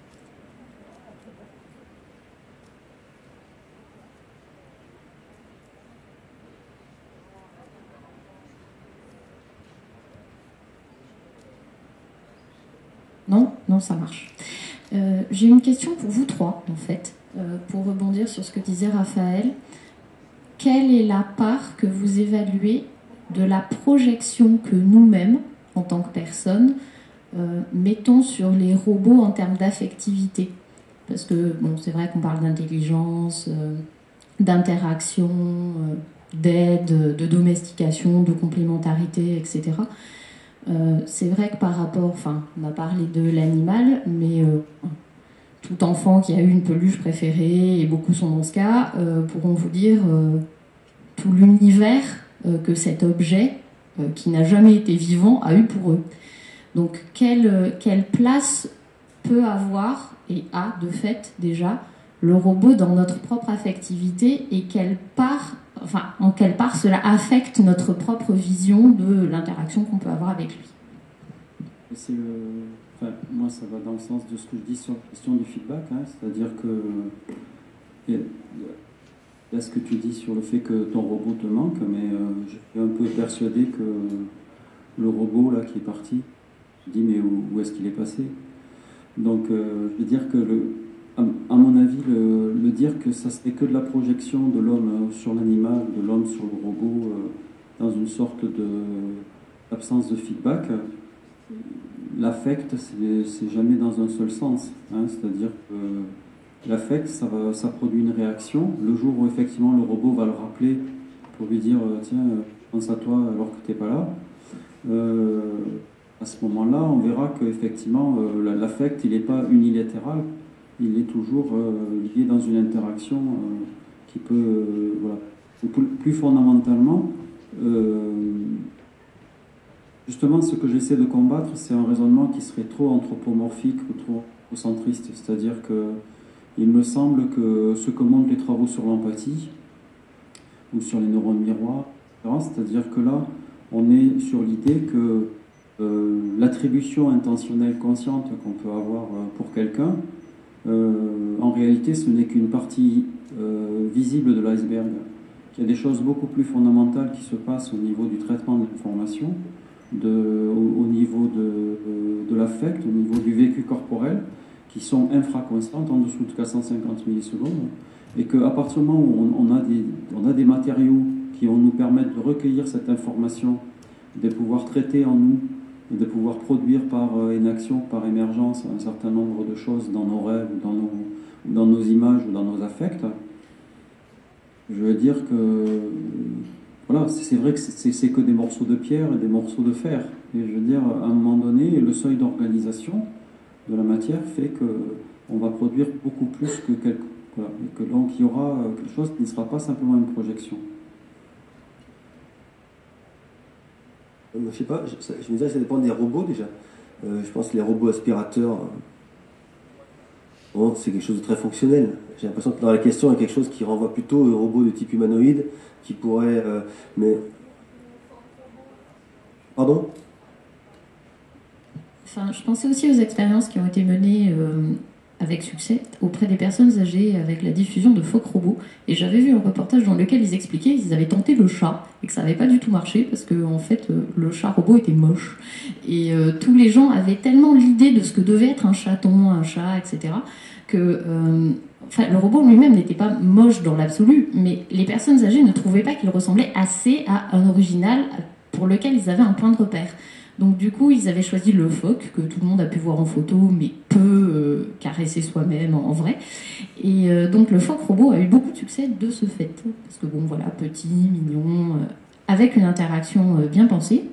[SPEAKER 1] Non, non, ça marche. Euh, j'ai une question pour vous trois, en fait, euh, pour rebondir sur ce que disait Raphaël. Quelle est la part que vous évaluez de la projection que nous-mêmes, en tant que personnes, euh, mettons sur les robots en termes d'affectivité? Parce que, bon, c'est vrai qu'on parle d'intelligence, euh, d'interaction, euh, d'aide, de domestication, de complémentarité, et cetera. Euh, c'est vrai que par rapport, enfin, on a parlé de l'animal, mais euh, tout enfant qui a eu une peluche préférée, et beaucoup sont dans ce cas, euh, pourront vous dire euh, tout l'univers euh, que cet objet, euh, qui n'a jamais été vivant, a eu pour eux. Donc, quelle, quelle place peut avoir, et a de fait déjà, le robot dans notre propre affectivité, et quelle part, enfin, en quelle part cela affecte notre propre vision de l'interaction qu'on peut avoir avec lui.
[SPEAKER 4] C'est le... enfin, moi, ça va dans le sens de ce que je dis sur la question du feedback, hein, c'est-à-dire que il y a ce que tu dis sur le fait que ton robot te manque, mais euh, je suis un peu persuadé que le robot là qui est parti. Je dis mais où, où est-ce qu'il est passé? Donc euh, je veux dire que, le, à, à mon avis, le, le dire que ça serait que de la projection de l'homme sur l'animal, de l'homme sur le robot, euh, dans une sorte de d'absence de feedback, l'affect, c'est, c'est jamais dans un seul sens. Hein, c'est-à-dire que l'affect, ça, va, ça produit une réaction. Le jour où effectivement le robot va le rappeler pour lui dire tiens, pense à toi alors que tu n'es pas là, euh, à ce moment-là, on verra qu'effectivement euh, l'affect, il n'est pas unilatéral, il est toujours euh, lié dans une interaction euh, qui peut. Euh, voilà. Plus, plus fondamentalement, euh, justement, ce que j'essaie de combattre, c'est un raisonnement qui serait trop anthropomorphique ou trop centriste. C'est-à-dire que il me semble que ce que montrent les travaux sur l'empathie ou sur les neurones miroirs, c'est-à-dire que là, on est sur l'idée que euh, l'attribution intentionnelle consciente qu'on peut avoir euh, pour quelqu'un, euh, en réalité, ce n'est qu'une partie euh, visible de l'iceberg. Il y a des choses beaucoup plus fondamentales qui se passent au niveau du traitement de l'information, De, au, au niveau de, de l'affect, au niveau du vécu corporel, qui sont infraconstantes, en dessous de quatre cent cinquante millisecondes, et qu'à partir du moment où on, on, a des, on a des matériaux qui vont nous permettre de recueillir cette information, de pouvoir traiter en nous, de pouvoir produire par inaction, par émergence, un certain nombre de choses dans nos rêves, dans nos, dans nos images ou dans nos affects, je veux dire que voilà, c'est vrai que c'est que des morceaux de pierre et des morceaux de fer. Et je veux dire, à un moment donné, le seuil d'organisation de la matière fait qu'on va produire beaucoup plus que quelque... Voilà, et que donc il y aura quelque chose qui ne sera pas simplement une projection.
[SPEAKER 6] Je ne sais pas, je, je me disais que ça dépend des robots déjà. Euh, je pense que les robots aspirateurs, bon, c'est quelque chose de très fonctionnel. J'ai l'impression que dans la question, il y a quelque chose qui renvoie plutôt aux robots de type humanoïde, qui pourrait... Euh, mais... Pardon ?
[SPEAKER 1] Enfin, je pensais aussi aux expériences qui ont été menées euh, avec succès auprès des personnes âgées avec la diffusion de phoques robots. Et j'avais vu un reportage dans lequel ils expliquaient qu'ils avaient tenté le chat et que ça n'avait pas du tout marché parce que en fait, euh, le chat robot était moche. Et euh, tous les gens avaient tellement l'idée de ce que devait être un chaton, un chat, et cetera, que... Euh, Enfin, le robot lui-même n'était pas moche dans l'absolu, mais les personnes âgées ne trouvaient pas qu'il ressemblait assez à un original pour lequel ils avaient un point de repère. Donc du coup, ils avaient choisi le phoque, que tout le monde a pu voir en photo, mais peu euh, caresser soi-même en, en vrai. Et euh, donc le phoque robot a eu beaucoup de succès de ce fait. Parce que bon, voilà, petit, mignon, euh, avec une interaction euh, bien pensée.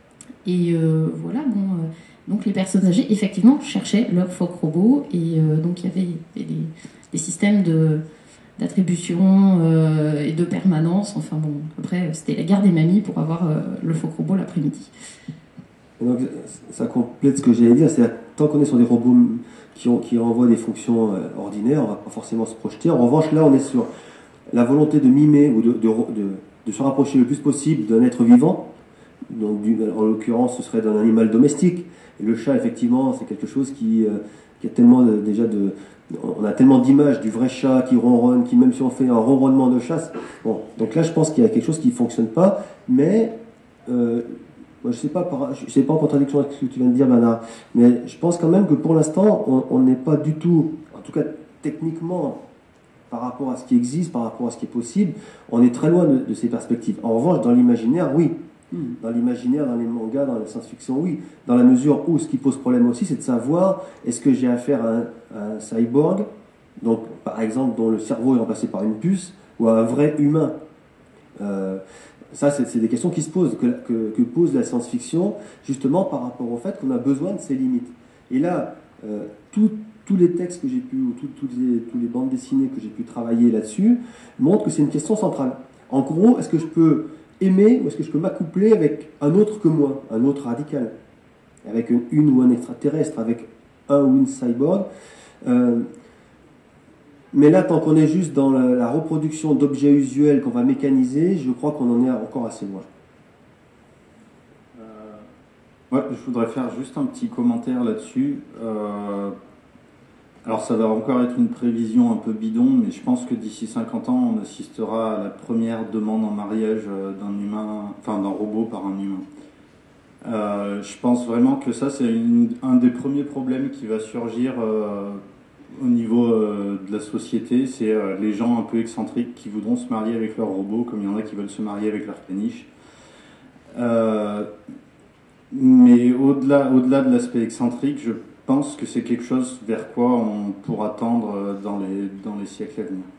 [SPEAKER 1] Et euh, voilà, bon... Euh, donc les personnes âgées, effectivement, cherchaient leur phoque robot. Et euh, donc il y avait des... des des systèmes de, d'attribution euh, et de permanence. Enfin bon, après, c'était la guerre des mamies pour avoir euh, le phoque robot l'après-midi.
[SPEAKER 6] Donc, ça complète ce que j'allais dire, c'est tant qu'on est sur des robots qui, ont, qui renvoient des fonctions euh, ordinaires, on va pas forcément se projeter. En revanche, là, on est sur la volonté de mimer ou de, de, de, de se rapprocher le plus possible d'un être vivant. Donc, du, en l'occurrence, ce serait d'un animal domestique. Et le chat, effectivement, c'est quelque chose qui, euh, qui a tellement de, déjà de... On a tellement d'images du vrai chat qui ronronne, qui même si on fait un ronronnement de chasse. Bon, donc là, je pense qu'il y a quelque chose qui ne fonctionne pas, mais euh, moi, je ne sais pas, je sais pas en contradiction avec ce que tu viens de dire, Bernard, mais je pense quand même que pour l'instant, on n'est pas du tout, en tout cas techniquement, par rapport à ce qui existe, par rapport à ce qui est possible, on est très loin de, de ces perspectives. En revanche, dans l'imaginaire, oui. Dans l'imaginaire, dans les mangas, dans la science-fiction, oui. Dans la mesure où ce qui pose problème aussi, c'est de savoir est-ce que j'ai affaire à un, à un cyborg, donc par exemple dont le cerveau est remplacé par une puce, ou à un vrai humain. Euh, ça, c'est, c'est des questions qui se posent, que, que, que pose la science-fiction, justement par rapport au fait qu'on a besoin de ces limites. Et là, euh, tout, tous les textes que j'ai pu, ou tout, toutes les, toutes les bandes dessinées que j'ai pu travailler là-dessus, montrent que c'est une question centrale. En gros, est-ce que je peux aimer ou est-ce que je peux m'accoupler avec un autre que moi, un autre radical, avec une, une ou un extraterrestre, avec un ou une cyborg. Euh, mais là, tant qu'on est juste dans la, la reproduction d'objets usuels qu'on va mécaniser, je crois qu'on en est encore assez loin.
[SPEAKER 5] Euh, ouais, je voudrais faire juste un petit commentaire là-dessus. Euh, alors ça va encore être une prévision un peu bidon, mais je pense que d'ici cinquante ans, on assistera à la première demande en mariage d'un humain, enfin d'un robot par un humain. Euh, je pense vraiment que ça, c'est une- un des premiers problèmes qui va surgir euh, au niveau euh, de la société. C'est euh, les gens un peu excentriques qui voudront se marier avec leur robot, comme il y en a qui veulent se marier avec leur caniche. Euh, mais au-delà, au-delà de l'aspect excentrique, je pense que c'est quelque chose vers quoi on pourra tendre euh, dans les, dans les siècles à venir.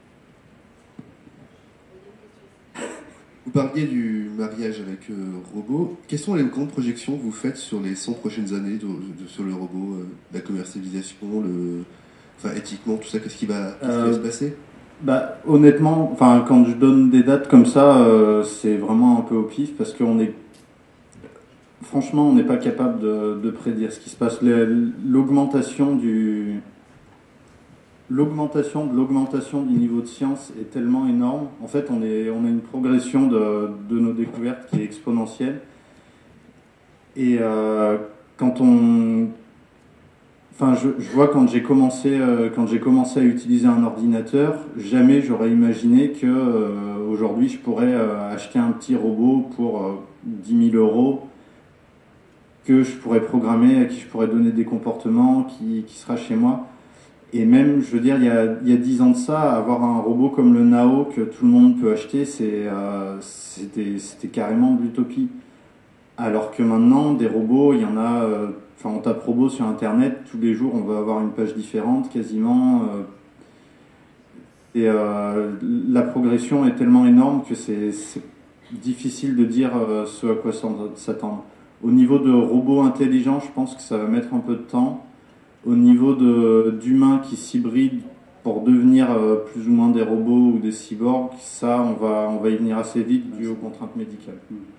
[SPEAKER 7] Vous parliez du mariage avec euh, robot. Quelles sont les grandes projections que vous faites sur les cent prochaines années de, de- sur le robot, euh, la commercialisation, le, enfin éthiquement, tout ça, qu'est-ce qui va, qu'est-ce qui va
[SPEAKER 5] Euh,
[SPEAKER 7] se passer?
[SPEAKER 5] Bah, honnêtement, enfin, quand je donne des dates comme ça, euh, c'est vraiment un peu au pif parce qu'on est, franchement, on n'est pas capable de, de prédire ce qui se passe. Le- L'augmentation du, l'augmentation de l'augmentation du niveau de science est tellement énorme. En fait, on est, on a une progression de, de nos découvertes qui est exponentielle. Et euh, quand on, Enfin, je, je vois quand j'ai commencé, euh, quand j'ai commencé à utiliser un ordinateur, jamais j'aurais imaginé que euh, aujourd'hui je pourrais euh, acheter un petit robot pour euh, dix mille euros, que je pourrais programmer, à qui je pourrais donner des comportements, qui, qui sera chez moi. Et même, je veux dire, il y a, il y a dix ans de ça, avoir un robot comme le Nao que tout le monde peut acheter, c'est, euh, c'était, c'était carrément de l'utopie. Alors que maintenant, des robots, il y en a. euh, Enfin, on tape robot sur Internet, tous les jours, on va avoir une page différente, quasiment. euh, et euh, la progression est tellement énorme que c'est c'est difficile de dire euh, ce à quoi s'en- s'attendre. Au niveau de robots intelligents, je pense que ça va mettre un peu de temps. Au niveau de d'humains qui s'hybrident pour devenir euh, plus ou moins des robots ou des cyborgs, ça, on va, on va y venir assez vite dû aux contraintes médicales.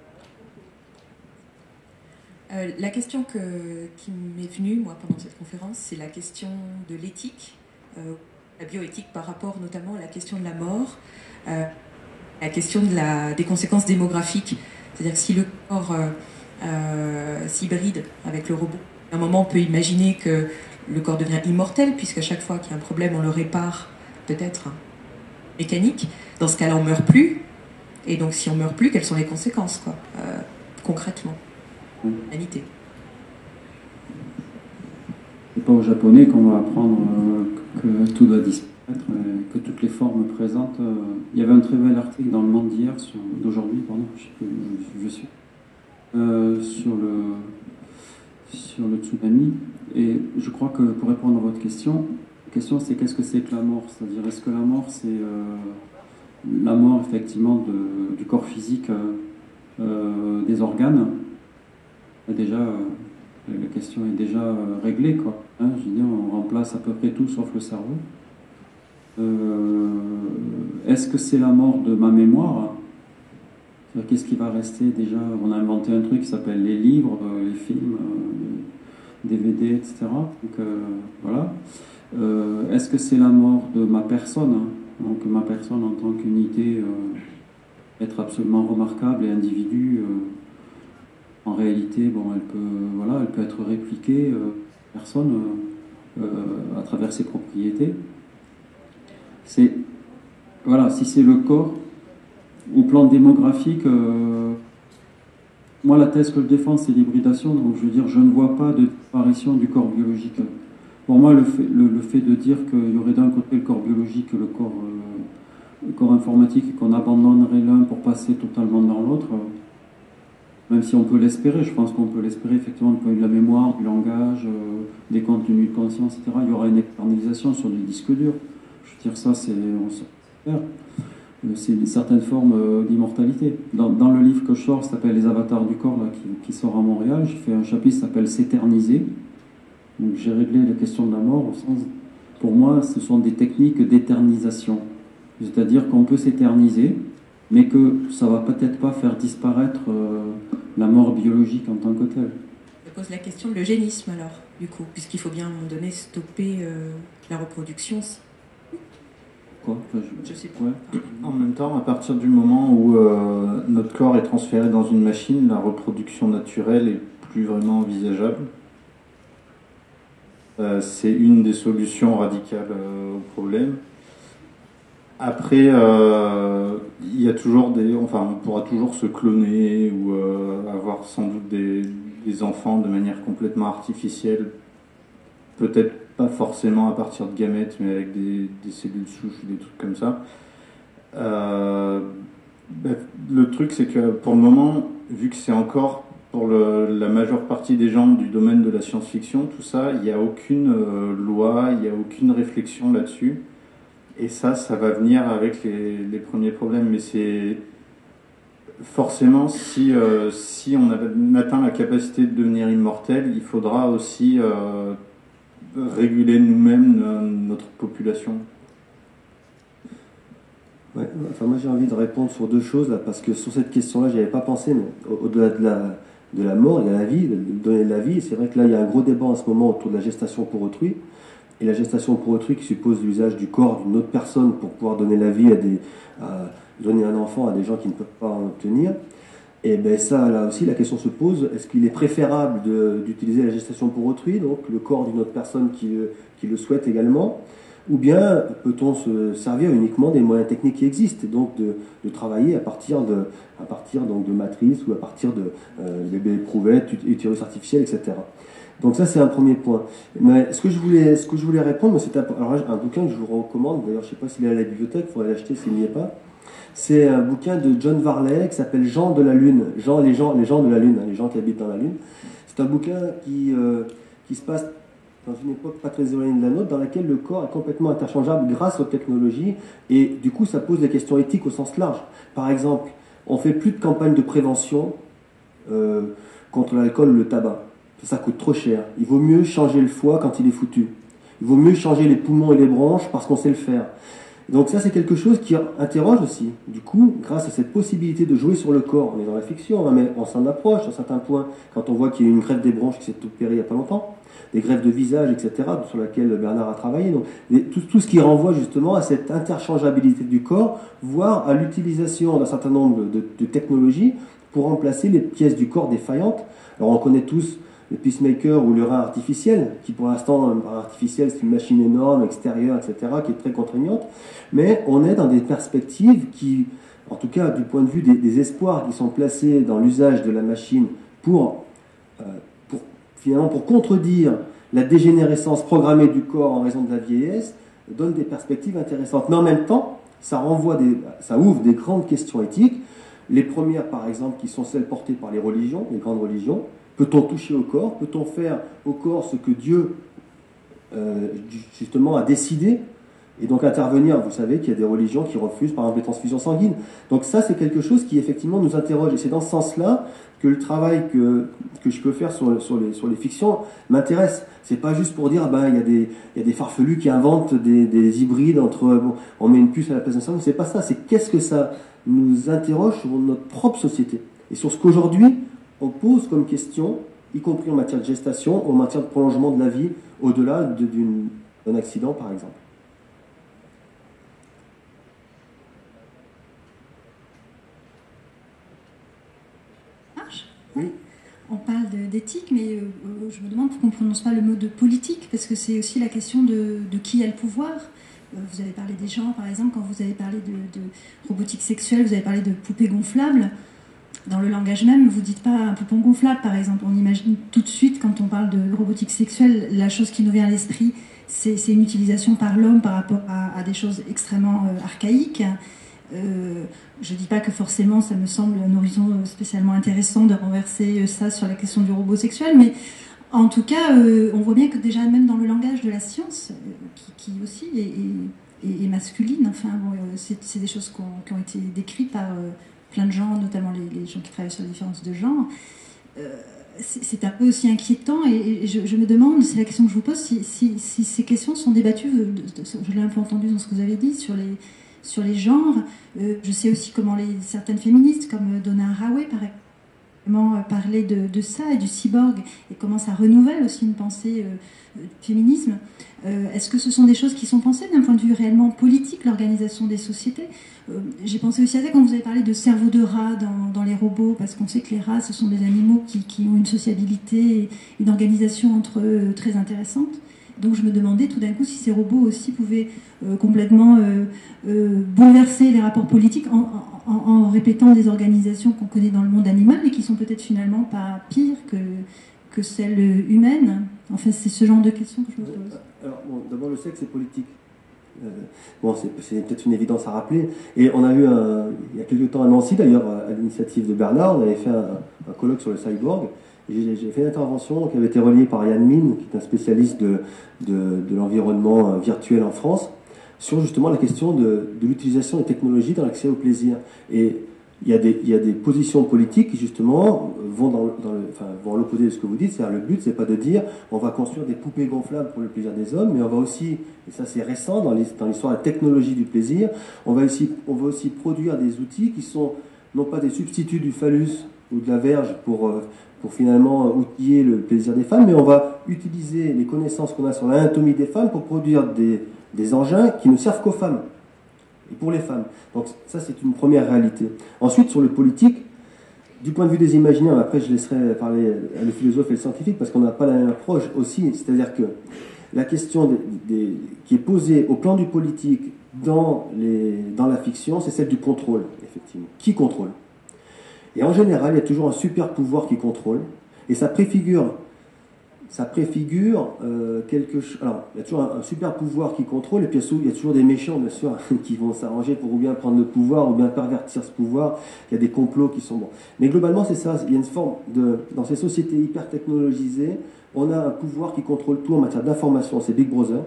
[SPEAKER 8] Euh, la question que, qui m'est venue, moi, pendant cette conférence, c'est la question de l'éthique, euh, la bioéthique par rapport notamment à la question de la mort, euh, la question de la, des conséquences démographiques. C'est-à-dire que si le corps euh, euh, s'hybride avec le robot, à un moment, on peut imaginer que le corps devient immortel, puisqu'à chaque fois qu'il y a un problème, on le répare, peut-être, hein, mécanique. Dans ce cas-là, on ne meurt plus. Et donc, si on ne meurt plus, quelles sont les conséquences, quoi, euh, concrètement? Humanité.
[SPEAKER 4] C'est pas aux Japonais qu'on va apprendre euh, que tout doit disparaître, euh, que toutes les formes présentes. euh, Il y avait un très bel article dans le Monde d'hier, sur- d'aujourd'hui, pardon, je sais plus où je suis, euh, sur le sur le tsunami. Et je crois que pour répondre à votre question, la question c'est qu'est-ce que c'est que la mort? C'est-à-dire est-ce que la mort c'est euh, la mort effectivement de, du corps physique, euh, euh, des organes? Déjà, euh, la question est déjà euh, réglée, quoi. Hein, je veux dire, on remplace à peu près tout sauf le cerveau. Euh, est-ce que c'est la mort de ma mémoire? C'est-à-dire, qu'est-ce qui va rester déjà? On a inventé un truc qui s'appelle les livres, euh, les films, euh, les D V D, et cetera. Donc euh, voilà. Euh, est-ce que c'est la mort de ma personne, hein? Donc ma personne en tant qu'unité, euh, être absolument remarquable et individu. Euh, En réalité, bon, elle peut, voilà, elle peut être répliquée, euh, personne, euh, euh, à travers ses propriétés. C'est, voilà, si c'est le corps, au plan démographique, euh, moi la thèse que je défends, c'est l'hybridation, donc je veux dire, je ne vois pas de disparition du corps biologique. Pour moi, le fait, le, le fait de dire qu'il y aurait d'un côté le corps biologique et le corps, euh, le corps informatique, et qu'on abandonnerait l'un pour passer totalement dans l'autre, euh, même si on peut l'espérer, je pense qu'on peut l'espérer effectivement du point de vue de la mémoire, du langage, euh, des contenus de conscience, et cetera. Il y aura une externalisation sur des disques durs. Je veux dire, ça, c'est, on sait faire. Euh, c'est une certaine forme euh, d'immortalité. Dans, dans le livre que je sors, qui s'appelle Les avatars du corps, là, qui, qui sort à Montréal, j'ai fait un chapitre qui s'appelle S'éterniser. Donc j'ai réglé la question de la mort au sens, pour moi, ce sont des techniques d'éternisation. C'est-à-dire qu'on peut s'éterniser, mais que ça va peut-être pas faire disparaître euh, la mort biologique en tant que telle.
[SPEAKER 8] Je pose la question de l'eugénisme alors, du coup, puisqu'il faut bien à un moment donné stopper euh, la reproduction.
[SPEAKER 4] Quoi enfin, je...
[SPEAKER 8] je sais pas.
[SPEAKER 4] Ouais.
[SPEAKER 5] En même temps, à partir du moment où euh, notre corps est transféré dans une machine, la reproduction naturelle est plus vraiment envisageable. Euh, c'est une des solutions radicales euh, au problème. Après, euh, il y a toujours des, enfin, on pourra toujours se cloner ou euh, avoir sans doute des, des enfants de manière complètement artificielle. Peut-être pas forcément à partir de gamètes, mais avec des, des cellules souches ou des trucs comme ça. Euh, ben, le truc, c'est que pour le moment, vu que c'est encore pour le, la majeure partie des gens du domaine de la science-fiction, tout ça, il n'y a aucune euh, loi, il n'y a aucune réflexion là-dessus. Et ça, ça va venir avec les, les premiers problèmes. Mais c'est forcément, si, euh, si on, a, on atteint la capacité de devenir immortel, il faudra aussi euh, réguler nous-mêmes notre population.
[SPEAKER 6] Ouais, enfin moi j'ai envie de répondre sur deux choses là, parce que sur cette question-là, j'y avais pas pensé, mais au-delà de la, de la mort, il y a la vie, de donner de la vie. Et c'est vrai que là, il y a un gros débat en ce moment autour de la gestation pour autrui. Et la gestation pour autrui qui suppose l'usage du corps d'une autre personne pour pouvoir donner la vie à des, à donner un enfant à des gens qui ne peuvent pas en obtenir. Et ben ça, là aussi, la question se pose, est-ce qu'il est préférable de, d'utiliser la gestation pour autrui, donc le corps d'une autre personne qui, qui le souhaite également, ou bien peut-on se servir uniquement des moyens techniques qui existent, et donc de, de travailler à partir de, à partir donc de matrices ou à partir de euh, bébés éprouvettes, utérus artificiels, et cetera. Donc ça c'est un premier point. Mais ce que je voulais, ce que je voulais répondre, c'est un, alors, un bouquin que je vous recommande. D'ailleurs, je ne sais pas s'il est à la bibliothèque, il faudrait l'acheter s'il n'y est pas. C'est un bouquin de John Varley qui s'appelle Gens de la Lune. Gens, les gens, les gens de la Lune, hein, les gens qui habitent dans la Lune. C'est un bouquin qui euh, qui se passe dans une époque pas très éloignée de la nôtre, dans laquelle le corps est complètement interchangeable grâce aux technologies, et du coup ça pose des questions éthiques au sens large. Par exemple, on fait plus de campagne de prévention euh, contre l'alcool ou le tabac. Ça coûte trop cher. Il vaut mieux changer le foie quand il est foutu. Il vaut mieux changer les poumons et les bronches parce qu'on sait le faire. Donc ça, c'est quelque chose qui interroge aussi. Du coup, grâce à cette possibilité de jouer sur le corps, on est dans la fiction, hein, mais on s'en approche à certains points. Quand on voit qu'il y a eu une greffe des bronches qui s'est opérée il n'y a pas longtemps, des greffes de visage, et cetera, sur laquelle Bernard a travaillé. Donc, tout, tout ce qui renvoie justement à cette interchangeabilité du corps, voire à l'utilisation d'un certain nombre de, de technologies pour remplacer les pièces du corps défaillantes. Alors on connaît tous le pacemaker ou le rein artificiel, qui pour l'instant, un rein artificiel, c'est une machine énorme, extérieure, et cetera, qui est très contraignante. Mais on est dans des perspectives qui, en tout cas du point de vue des, des espoirs qui sont placés dans l'usage de la machine pour, euh, pour, finalement, pour contredire la dégénérescence programmée du corps en raison de la vieillesse, donnent des perspectives intéressantes. Mais en même temps, ça renvoie des, ça ouvre des grandes questions éthiques. Les premières, par exemple, qui sont celles portées par les religions, les grandes religions. Peut-on toucher au corps? Peut-on faire au corps ce que Dieu, euh, justement, a décidé? Et donc intervenir, vous savez qu'il y a des religions qui refusent, par exemple, les transfusions sanguines. Donc ça, c'est quelque chose qui, effectivement, nous interroge. Et c'est dans ce sens-là que le travail que, que je peux faire sur, sur, les, sur les fictions m'intéresse. C'est pas juste pour dire, ben, il y a des, il y a des farfelus qui inventent des, des hybrides entre, bon, on met une puce à la place d'un cerveau. C'est pas ça. C'est qu'est-ce que ça nous interroge sur notre propre société. Et sur ce qu'aujourd'hui, on pose comme question, y compris en matière de gestation, en matière de prolongement de la vie, au-delà de, d'une, d'un accident, par exemple.
[SPEAKER 1] Marche ?
[SPEAKER 6] Oui.
[SPEAKER 1] On parle de, d'éthique, mais euh, je me demande pourquoi on ne prononce pas le mot de politique, parce que c'est aussi la question de, de qui a le pouvoir. Euh, vous avez parlé des gens, par exemple, quand vous avez parlé de, de robotique sexuelle, vous avez parlé de poupées gonflables. Dans le langage même, vous ne dites pas un poupon gonflable, par exemple. On imagine tout de suite, quand on parle de robotique sexuelle, la chose qui nous vient à l'esprit, c'est, c'est une utilisation par l'homme par rapport à, à des choses extrêmement euh, archaïques. Euh, je ne dis pas que forcément ça me semble un horizon spécialement intéressant de renverser ça sur la question du robot sexuel, mais en tout cas, euh, on voit bien que déjà même dans le langage de la science, euh, qui, qui aussi est, est, est masculine, enfin, bon, euh, c'est, c'est des choses qui ont, qui ont été décrites par... Euh, plein de gens, notamment les, les gens qui travaillent sur la différence de genre, euh, c'est, c'est un peu aussi inquiétant et, et je, je me demande, c'est la question que je vous pose, si, si, si ces questions sont débattues, de, de, de, je l'ai un peu entendu dans ce que vous avez dit, sur les, sur les genres. Euh, je sais aussi comment les, certaines féministes, comme Donna Haraway, par exemple, parlaient de, de ça et du cyborg et comment ça renouvelle aussi une pensée euh, féminisme. Euh, est-ce que ce sont des choses qui sont pensées d'un point de vue réellement politique, l'organisation des sociétés? euh, J'ai pensé aussi à ça quand vous avez parlé de cerveau de rat dans, dans les robots, parce qu'on sait que les rats, ce sont des animaux qui, qui ont une sociabilité, une organisation entre eux très intéressante.
[SPEAKER 9] Donc je me demandais tout d'un coup si ces robots aussi pouvaient euh, complètement euh, euh, bouleverser les rapports politiques en, en, en répétant des organisations qu'on connaît dans le monde animal et qui sont peut-être finalement pas pires que, que celles humaines. Enfin, c'est ce genre de questions que je me pose.
[SPEAKER 6] Alors, bon, d'abord, le sexe est politique. Euh, bon, c'est, c'est peut-être une évidence à rappeler. Et on a eu, un, il y a quelques temps à Nancy, d'ailleurs, à l'initiative de Bernard, on avait fait un, un colloque sur le cyborg. J'ai, j'ai fait une intervention qui avait été reliée par Yann Min, qui est un spécialiste de, de, de l'environnement virtuel en France, sur justement la question de, de l'utilisation des technologies dans l'accès au plaisir. Et il y a des, il y a des positions politiques qui justement vont dans, dans le, enfin, vont à l'opposé de ce que vous dites. C'est-à-dire, le but, c'est pas de dire on va construire des poupées gonflables pour le plaisir des hommes, mais on va aussi, et ça c'est récent dans, les, dans l'histoire de la technologie du plaisir, on va aussi, on va aussi produire des outils qui sont non pas des substituts du phallus ou de la verge pour, pour finalement outiller le plaisir des femmes, mais on va utiliser les connaissances qu'on a sur l'anatomie des femmes pour produire des, des engins qui ne servent qu'aux femmes et pour les femmes. Donc ça, c'est une première réalité. Ensuite, sur le politique, du point de vue des imaginaires, après je laisserai parler le philosophe et le scientifique, parce qu'on n'a pas la même approche aussi, c'est-à-dire que la question des, des, qui est posée au plan du politique dans, les, dans la fiction, c'est celle du contrôle, effectivement. Qui contrôle ? Et en général, il y a toujours un super pouvoir qui contrôle, et ça préfigure ça préfigure euh, quelque chose. Alors, il y a toujours un, un super pouvoir qui contrôle, et puis il y a toujours des méchants, bien sûr, qui vont s'arranger pour ou bien prendre le pouvoir, ou bien pervertir ce pouvoir. Il y a des complots qui sont bons. Mais globalement, c'est ça. Il y a une forme de. Dans ces sociétés hyper technologisées, on a un pouvoir qui contrôle tout en matière d'information. C'est Big Brother.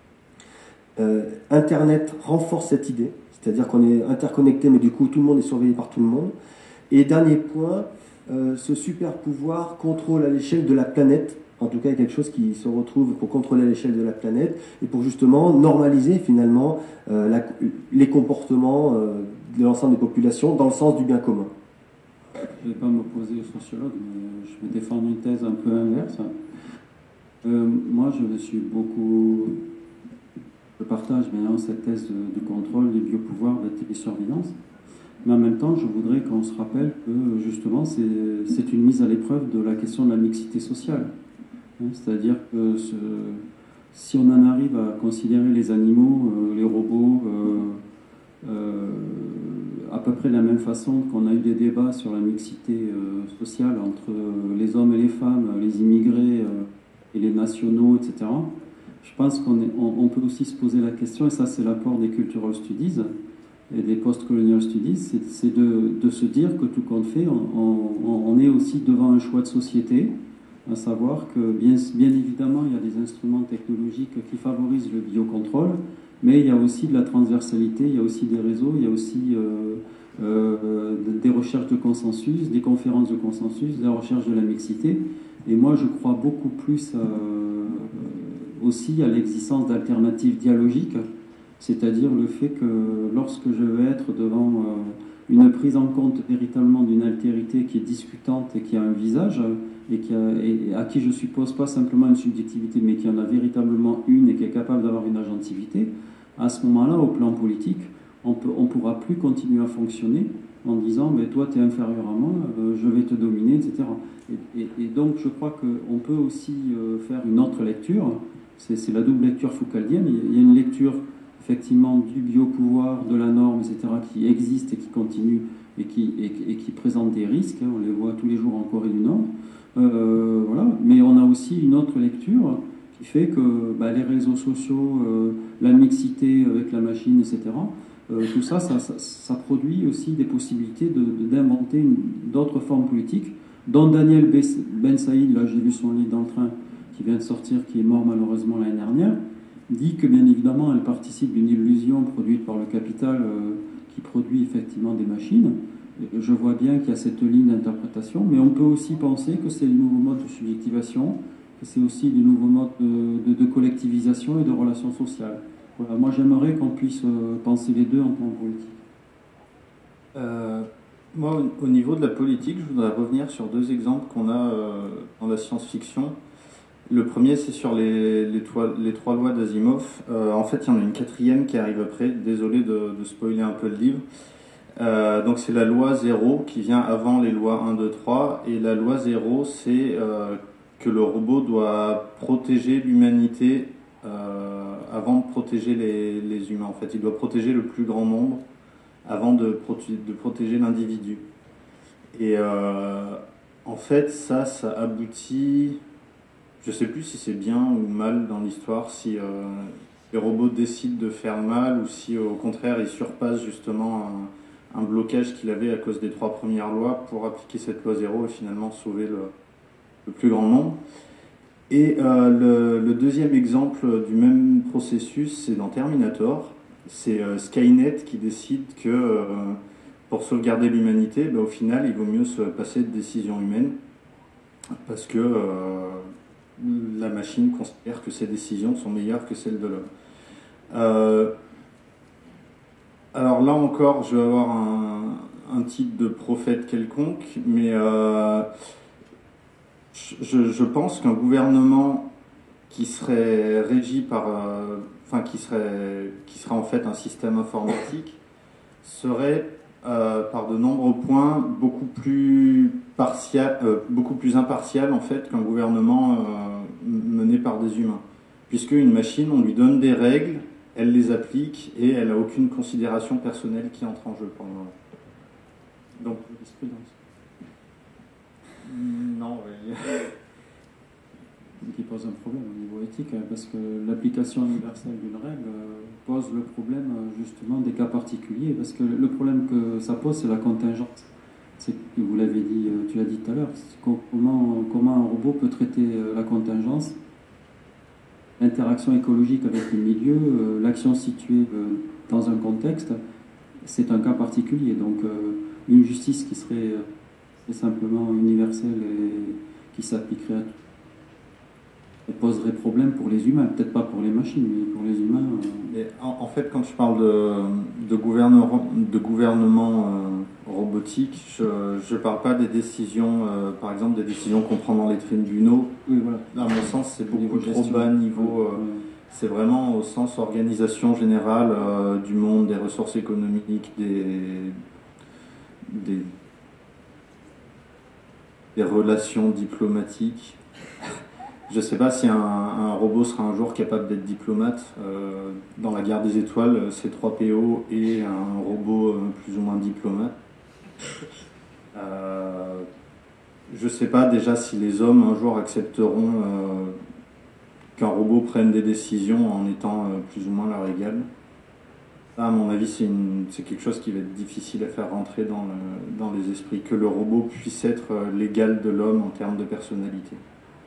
[SPEAKER 6] Euh, Internet renforce cette idée, c'est-à-dire qu'on est interconnecté, mais du coup, tout le monde est surveillé par tout le monde. Et dernier point, euh, ce super pouvoir contrôle à l'échelle de la planète. En tout cas, il y a quelque chose qui se retrouve pour contrôler à l'échelle de la planète et pour justement normaliser finalement euh, la, les comportements euh, de l'ensemble des populations dans le sens du bien commun.
[SPEAKER 4] Je ne vais pas m'opposer aux sociologues, mais je vais défendre une thèse un peu inverse. Euh, moi, je me suis beaucoup... Je partage bien cette thèse de, du contrôle des biopouvoirs de la télésurveillance. Mais en même temps, je voudrais qu'on se rappelle que justement, c'est, c'est une mise à l'épreuve de la question de la mixité sociale. C'est-à-dire que ce, si on en arrive à considérer les animaux, euh, les robots, euh, euh, à peu près de la même façon qu'on a eu des débats sur la mixité euh, sociale entre les hommes et les femmes, les immigrés euh, et les nationaux, et cetera, je pense qu'on est, on, on peut aussi se poser la question, et ça c'est l'apport des Cultural Studies et des Post-Colonial Studies, c'est, c'est de, de se dire que tout compte fait, on, on, on est aussi devant un choix de société, à savoir que bien, bien évidemment il y a des instruments technologiques qui favorisent le biocontrôle, mais il y a aussi de la transversalité, il y a aussi des réseaux, il y a aussi euh, euh, des recherches de consensus, des conférences de consensus, des recherches de la mixité. Et moi je crois beaucoup plus euh, aussi à l'existence d'alternatives dialogiques, c'est-à-dire le fait que lorsque je vais être devant euh, une prise en compte véritablement d'une altérité qui est discutante et qui a un visage, et, qui a, et à qui je suppose pas simplement une subjectivité, mais qui en a véritablement une et qui est capable d'avoir une agentivité, à ce moment-là, au plan politique, on ne pourra plus continuer à fonctionner en disant mais toi tu es inférieur à moi, euh, je vais te dominer, et cetera. Et, et, et donc je crois qu'on peut aussi euh, faire une autre lecture, c'est, c'est la double lecture foucaldienne. Il y a une lecture effectivement du biopouvoir, de la norme, et cetera, qui existe et qui continue et qui, et, et qui présente des risques, hein, on les voit tous les jours en Corée du Nord. Euh, voilà. Mais on a aussi une autre lecture qui fait que bah, les réseaux sociaux, euh, la mixité avec la machine, et cetera, euh, tout ça ça, ça, ça produit aussi des possibilités de, de, d'inventer une, d'autres formes politiques, dont Daniel Ben Saïd, là j'ai vu son livre dans le train, qui vient de sortir, qui est mort malheureusement l'année dernière, dit que bien évidemment elle participe d'une illusion produite par le capital euh, qui produit effectivement des machines. Je vois bien qu'il y a cette ligne d'interprétation, mais on peut aussi penser que c'est le nouveau mode de subjectivation, que c'est aussi le nouveau mode de, de, de collectivisation et de relations sociales. Voilà, moi j'aimerais qu'on puisse euh, penser les deux en tant que politique.
[SPEAKER 5] Euh, moi, au, au niveau de la politique, je voudrais revenir sur deux exemples qu'on a euh, dans la science-fiction. Le premier, c'est sur les, les, toiles, les trois lois d'Asimov. Euh, en fait, il y en a une quatrième qui arrive après. Désolé de, de spoiler un peu le livre. Euh, donc c'est la loi zéro qui vient avant les lois un, deux, trois. Et la loi zéro, c'est euh, que le robot doit protéger l'humanité euh, avant de protéger les, les humains. En fait, il doit protéger le plus grand nombre avant de, proté de protéger l'individu. Et euh, en fait, ça, ça aboutit... Je ne sais plus si c'est bien ou mal dans l'histoire, si euh, les robots décident de faire mal ou si au contraire ils surpassent justement un, un blocage qu'il avait à cause des trois premières lois pour appliquer cette loi zéro et finalement sauver le, le plus grand nombre. Et euh, le, le deuxième exemple du même processus, c'est dans Terminator. C'est euh, Skynet qui décide que euh, pour sauvegarder l'humanité, bah, au final, il vaut mieux se passer de décisions humaines parce que euh, la machine considère que ses décisions sont meilleures que celles de l'homme. Euh, alors là encore, je vais avoir un, un titre de prophète quelconque, mais euh, je, je pense qu'un gouvernement qui serait régi par, euh, enfin qui serait, qui serait en fait un système informatique, serait euh, par de nombreux points beaucoup plus partial, euh, beaucoup plus impartial en fait qu'un gouvernement euh, mené par des humains, puisque une machine, on lui donne des règles, elle les applique et elle n'a aucune considération personnelle qui entre en jeu pour le moment. Donc jurisprudence. Non, oui.
[SPEAKER 4] Qui pose un problème au niveau éthique, parce que l'application universelle d'une règle pose le problème justement des cas particuliers, parce que le problème que ça pose, c'est la contingence. C'est, vous l'avez dit, tu l'as dit tout à l'heure, comment, comment un robot peut traiter la contingence, l'interaction écologique avec le milieu, l'action située dans un contexte, c'est un cas particulier. Donc une justice qui serait simplement universelle et qui s'appliquerait à tout, elle poserait problème pour les humains, peut-être pas pour les machines, mais pour les humains. Euh...
[SPEAKER 5] Et en, en fait, quand je parle de, de, gouvernement, de gouvernement euh, robotique, je ne parle pas des décisions, euh, par exemple des décisions qu'on prend dans les tribunaux.
[SPEAKER 4] Oui, voilà.
[SPEAKER 5] À mon sens, c'est beaucoup trop bas niveau. Euh, oui. C'est vraiment au sens organisation générale euh, du monde, des ressources économiques, des, des, des relations diplomatiques. Je ne sais pas si un, un robot sera un jour capable d'être diplomate. Euh, dans la guerre des étoiles, C trois P O est un robot euh, plus ou moins diplomate. Euh, je ne sais pas déjà si les hommes un jour accepteront euh, qu'un robot prenne des décisions en étant euh, plus ou moins leur égal. Ça, à mon avis, c'est, une, c'est quelque chose qui va être difficile à faire rentrer dans, le, dans les esprits, que le robot puisse être euh, l'égal de l'homme en termes de personnalité.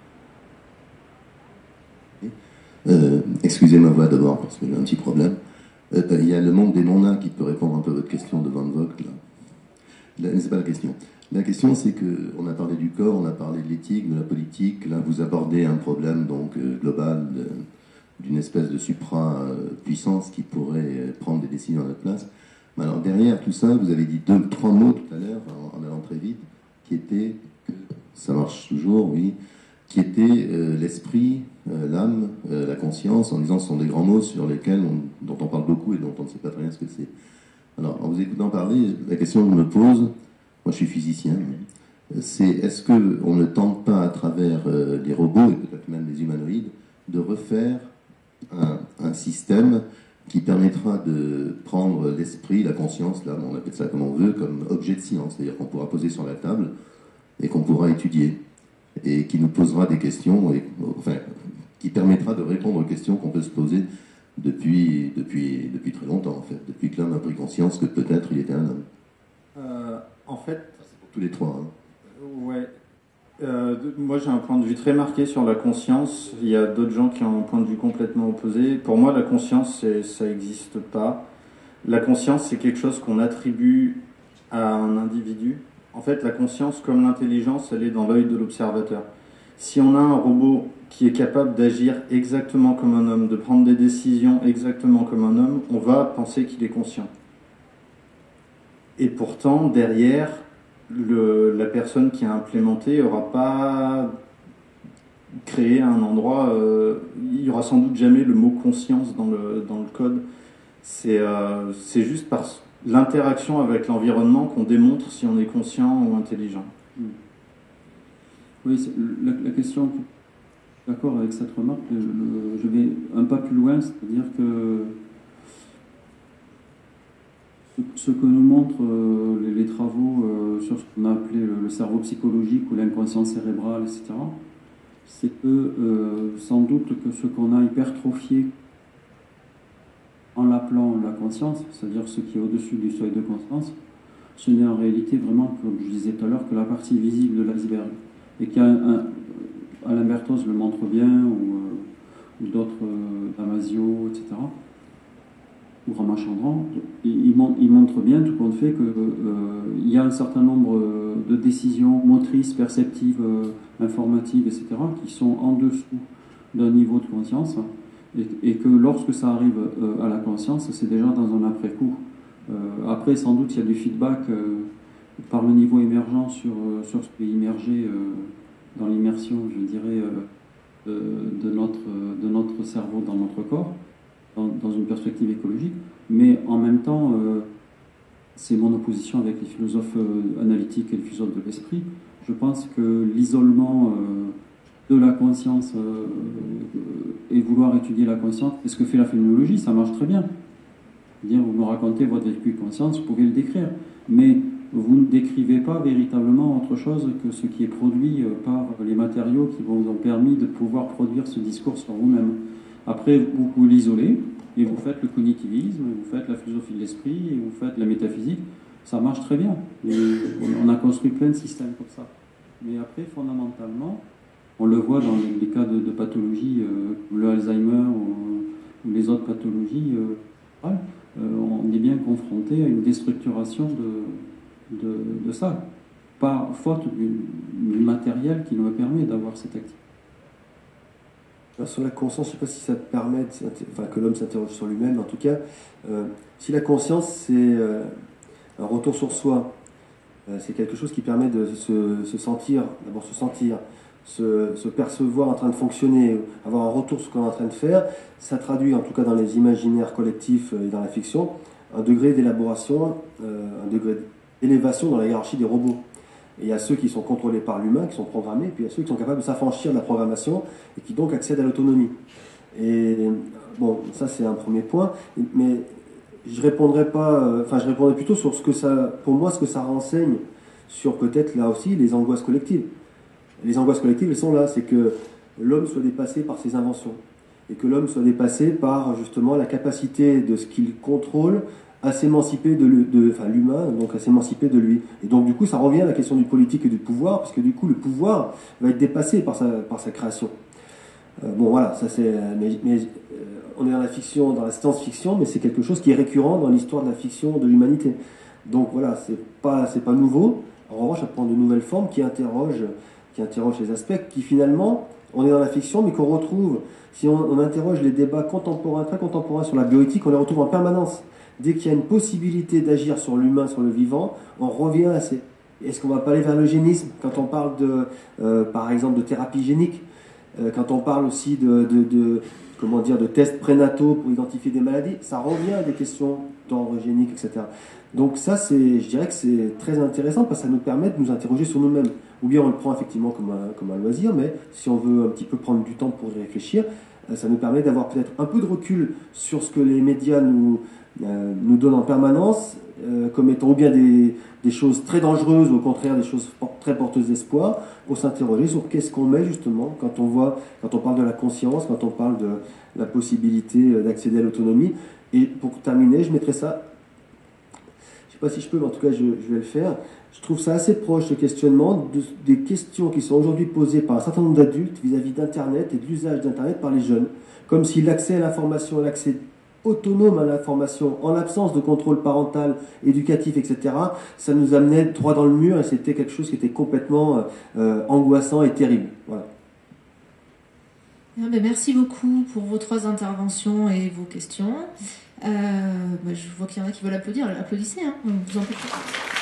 [SPEAKER 7] Euh, excusez ma voix d'abord parce qu'il y a un petit problème. Euh, il y a le monde des non-nains qui peut répondre un peu à votre question de Van Vogt. Là. Là, c'est pas la question. La question, c'est que on a parlé du corps, on a parlé de l'éthique, de la politique. Là, vous abordez un problème donc euh, global de, d'une espèce de supra-puissance qui pourrait prendre des décisions à notre place. Mais alors derrière tout ça, vous avez dit deux, trois mots tout à l'heure en, en allant très vite, qui étaient que ça marche toujours, oui. Qui était euh, l'esprit, euh, l'âme, euh, la conscience, en disant que ce sont des grands mots sur lesquels on, dont on parle beaucoup et dont on ne sait pas très bien ce que c'est. Alors, en vous écoutant parler, la question que je me pose, moi je suis physicien, c'est est-ce qu'on ne tente pas à travers euh, les robots, et peut-être même les humanoïdes, de refaire un, un système qui permettra de prendre l'esprit, la conscience, l'âme, on appelle ça comme on veut, comme objet de science, c'est-à-dire qu'on pourra poser sur la table et qu'on pourra étudier, et qui nous posera des questions, et, enfin, qui permettra de répondre aux questions qu'on peut se poser depuis, depuis, depuis très longtemps, en fait, depuis que l'homme a pris conscience que peut-être il était un homme.
[SPEAKER 5] Euh, en fait...
[SPEAKER 7] C'est pour tous les trois. Hein.
[SPEAKER 5] Ouais. Euh, moi, j'ai un point de vue très marqué sur la conscience. Il y a d'autres gens qui ont un point de vue complètement opposé. Pour moi, la conscience, c'est, ça n'existe pas. La conscience, c'est quelque chose qu'on attribue à un individu. En fait, la conscience, comme l'intelligence, elle est dans l'œil de l'observateur. Si on a un robot qui est capable d'agir exactement comme un homme, de prendre des décisions exactement comme un homme, on va penser qu'il est conscient. Et pourtant, derrière, le, la personne qui a implémenté n'aura pas créé un endroit... Euh, il n'y aura sans doute jamais le mot conscience dans le, dans le code. C'est, euh, c'est juste parce l'interaction avec l'environnement qu'on démontre si on est conscient ou intelligent.
[SPEAKER 4] Oui, c'est, la, la question d'accord avec cette remarque. Le, le, je vais un pas plus loin, c'est-à-dire que ce, ce que nous montrent euh, les, les travaux euh, sur ce qu'on a appelé le, le cerveau psychologique ou l'inconscient cérébral, et cetera, c'est que euh, sans doute que ce qu'on a hypertrophié en l'appelant la conscience, c'est-à-dire ce qui est au-dessus du seuil de conscience, ce n'est en réalité vraiment, comme je disais tout à l'heure, que la partie visible de l'iceberg. Et qu'il y a un, un, Alain Berthoz le montre bien, ou, euh, ou d'autres, euh, Damasio, et cetera, ou Ramachandran, il, il montre bien tout compte fait qu'il euh, y a un certain nombre de décisions motrices, perceptives, euh, informatives, et cetera, qui sont en dessous d'un niveau de conscience, et, et que lorsque ça arrive euh, à la conscience, c'est déjà dans un après-coup. Euh, après, sans doute, il y a du feedback euh, par le niveau émergent sur, euh, sur ce qui est immergé euh, dans l'immersion, je dirais, euh, de, de, notre, de notre cerveau dans notre corps, dans, dans une perspective écologique. Mais en même temps, euh, c'est mon opposition avec les philosophes euh, analytiques et les philosophes de l'esprit. Je pense que l'isolement euh, de la conscience euh, et vouloir étudier la conscience, c'est ce que fait la phénoménologie, ça marche très bien. Dire, vous me racontez votre vécu de conscience, vous pouvez le décrire, mais vous ne décrivez pas véritablement autre chose que ce qui est produit par les matériaux qui vous ont permis de pouvoir produire ce discours sur vous-même. Après, vous pouvez l'isoler, et vous faites le cognitivisme, vous faites la philosophie de l'esprit, et vous faites la métaphysique, ça marche très bien. Et on a construit plein de systèmes comme ça. Mais après, fondamentalement, on le voit dans les, les cas de, de pathologie, euh, le Alzheimer ou, ou les autres pathologies, euh, Euh, on est bien confronté à une déstructuration de, de, de ça, par faute du, du matériel qui nous permet d'avoir cette activité.
[SPEAKER 6] Alors, sur la conscience, je ne sais pas si ça permet de, enfin, que l'homme s'interroge sur lui-même, en tout cas, euh, si la conscience c'est euh, un retour sur soi, euh, c'est quelque chose qui permet de se, se sentir, d'abord se sentir, Se, se percevoir en train de fonctionner, avoir un retour sur ce qu'on est en train de faire, ça traduit, en tout cas dans les imaginaires collectifs et dans la fiction, un degré d'élaboration, euh, un degré d'élévation dans la hiérarchie des robots. Et il y a ceux qui sont contrôlés par l'humain, qui sont programmés, puis il y a ceux qui sont capables de s'affranchir de la programmation et qui donc accèdent à l'autonomie. Et bon, ça c'est un premier point, mais je répondrai pas, euh, enfin je répondrai plutôt sur ce que ça, pour moi, ce que ça renseigne sur peut-être là aussi les angoisses collectives. Les angoisses collectives, elles sont là, c'est que l'homme soit dépassé par ses inventions, et que l'homme soit dépassé par justement la capacité de ce qu'il contrôle à s'émanciper de, de enfin l'humain, donc à s'émanciper de lui. Et donc du coup, ça revient à la question du politique et du pouvoir, parce que du coup, le pouvoir va être dépassé par sa, par sa création. Euh, bon voilà, ça c'est, mais, mais euh, on est dans la fiction, dans la science-fiction, mais c'est quelque chose qui est récurrent dans l'histoire de la fiction de l'humanité. Donc voilà, c'est pas, c'est pas nouveau. En revanche, ça prend de nouvelles formes qui interrogent qui interroge les aspects qui finalement, on est dans la fiction, mais qu'on retrouve, si on, on interroge les débats contemporains, très contemporains sur la bioéthique, on les retrouve en permanence. Dès qu'il y a une possibilité d'agir sur l'humain, sur le vivant, on revient à ces... Est-ce qu'on va pas aller vers l'eugénisme quand on parle de, euh, par exemple, de thérapie génique, euh, quand on parle aussi de, de, de, comment dire, de tests prénataux pour identifier des maladies, ça revient à des questions d'ordre génique, et cetera. Donc ça, c'est, je dirais que c'est très intéressant parce que ça nous permet de nous interroger sur nous-mêmes. Ou bien on le prend effectivement comme un, comme un loisir, mais si on veut un petit peu prendre du temps pour y réfléchir, ça nous permet d'avoir peut-être un peu de recul sur ce que les médias nous, euh, nous donnent en permanence, euh, comme étant ou bien des, des choses très dangereuses, ou au contraire des choses très porteuses d'espoir, pour s'interroger sur qu'est-ce qu'on met justement quand on voit, quand on parle de la conscience, quand on parle de la possibilité d'accéder à l'autonomie. Et pour terminer, je mettrai ça, je ne sais pas si je peux, mais en tout cas je, je vais le faire. Je trouve ça assez proche, ce questionnement, de, des questions qui sont aujourd'hui posées par un certain nombre d'adultes vis-à-vis d'Internet et de l'usage d'Internet par les jeunes. Comme si l'accès à l'information, l'accès autonome à l'information, en l'absence de contrôle parental, éducatif, et cetera, ça nous amenait droit dans le mur et c'était quelque chose qui était complètement euh, angoissant et terrible. Voilà.
[SPEAKER 2] Ah ben merci beaucoup pour vos trois interventions et vos questions. Euh, ben je vois qu'il y en a qui veulent applaudir. Applaudissez, hein, vous en faites pas.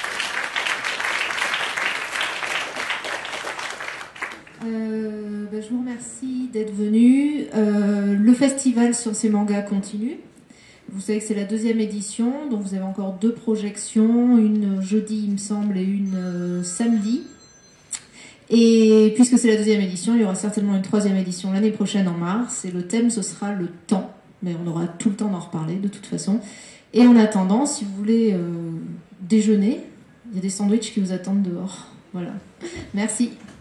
[SPEAKER 2] Euh, ben je vous remercie d'être venus. Euh, le festival Sciences et Manga continue. Vous savez que c'est la deuxième édition, donc vous avez encore deux projections, une jeudi il me semble et une euh, samedi. Et puisque c'est la deuxième édition, il y aura certainement une troisième édition l'année prochaine en mars. Et le thème, ce sera le temps. Mais on aura tout le temps d'en reparler de toute façon. Et en attendant, si vous voulez euh, déjeuner, il y a des sandwichs qui vous attendent dehors. Voilà. Merci.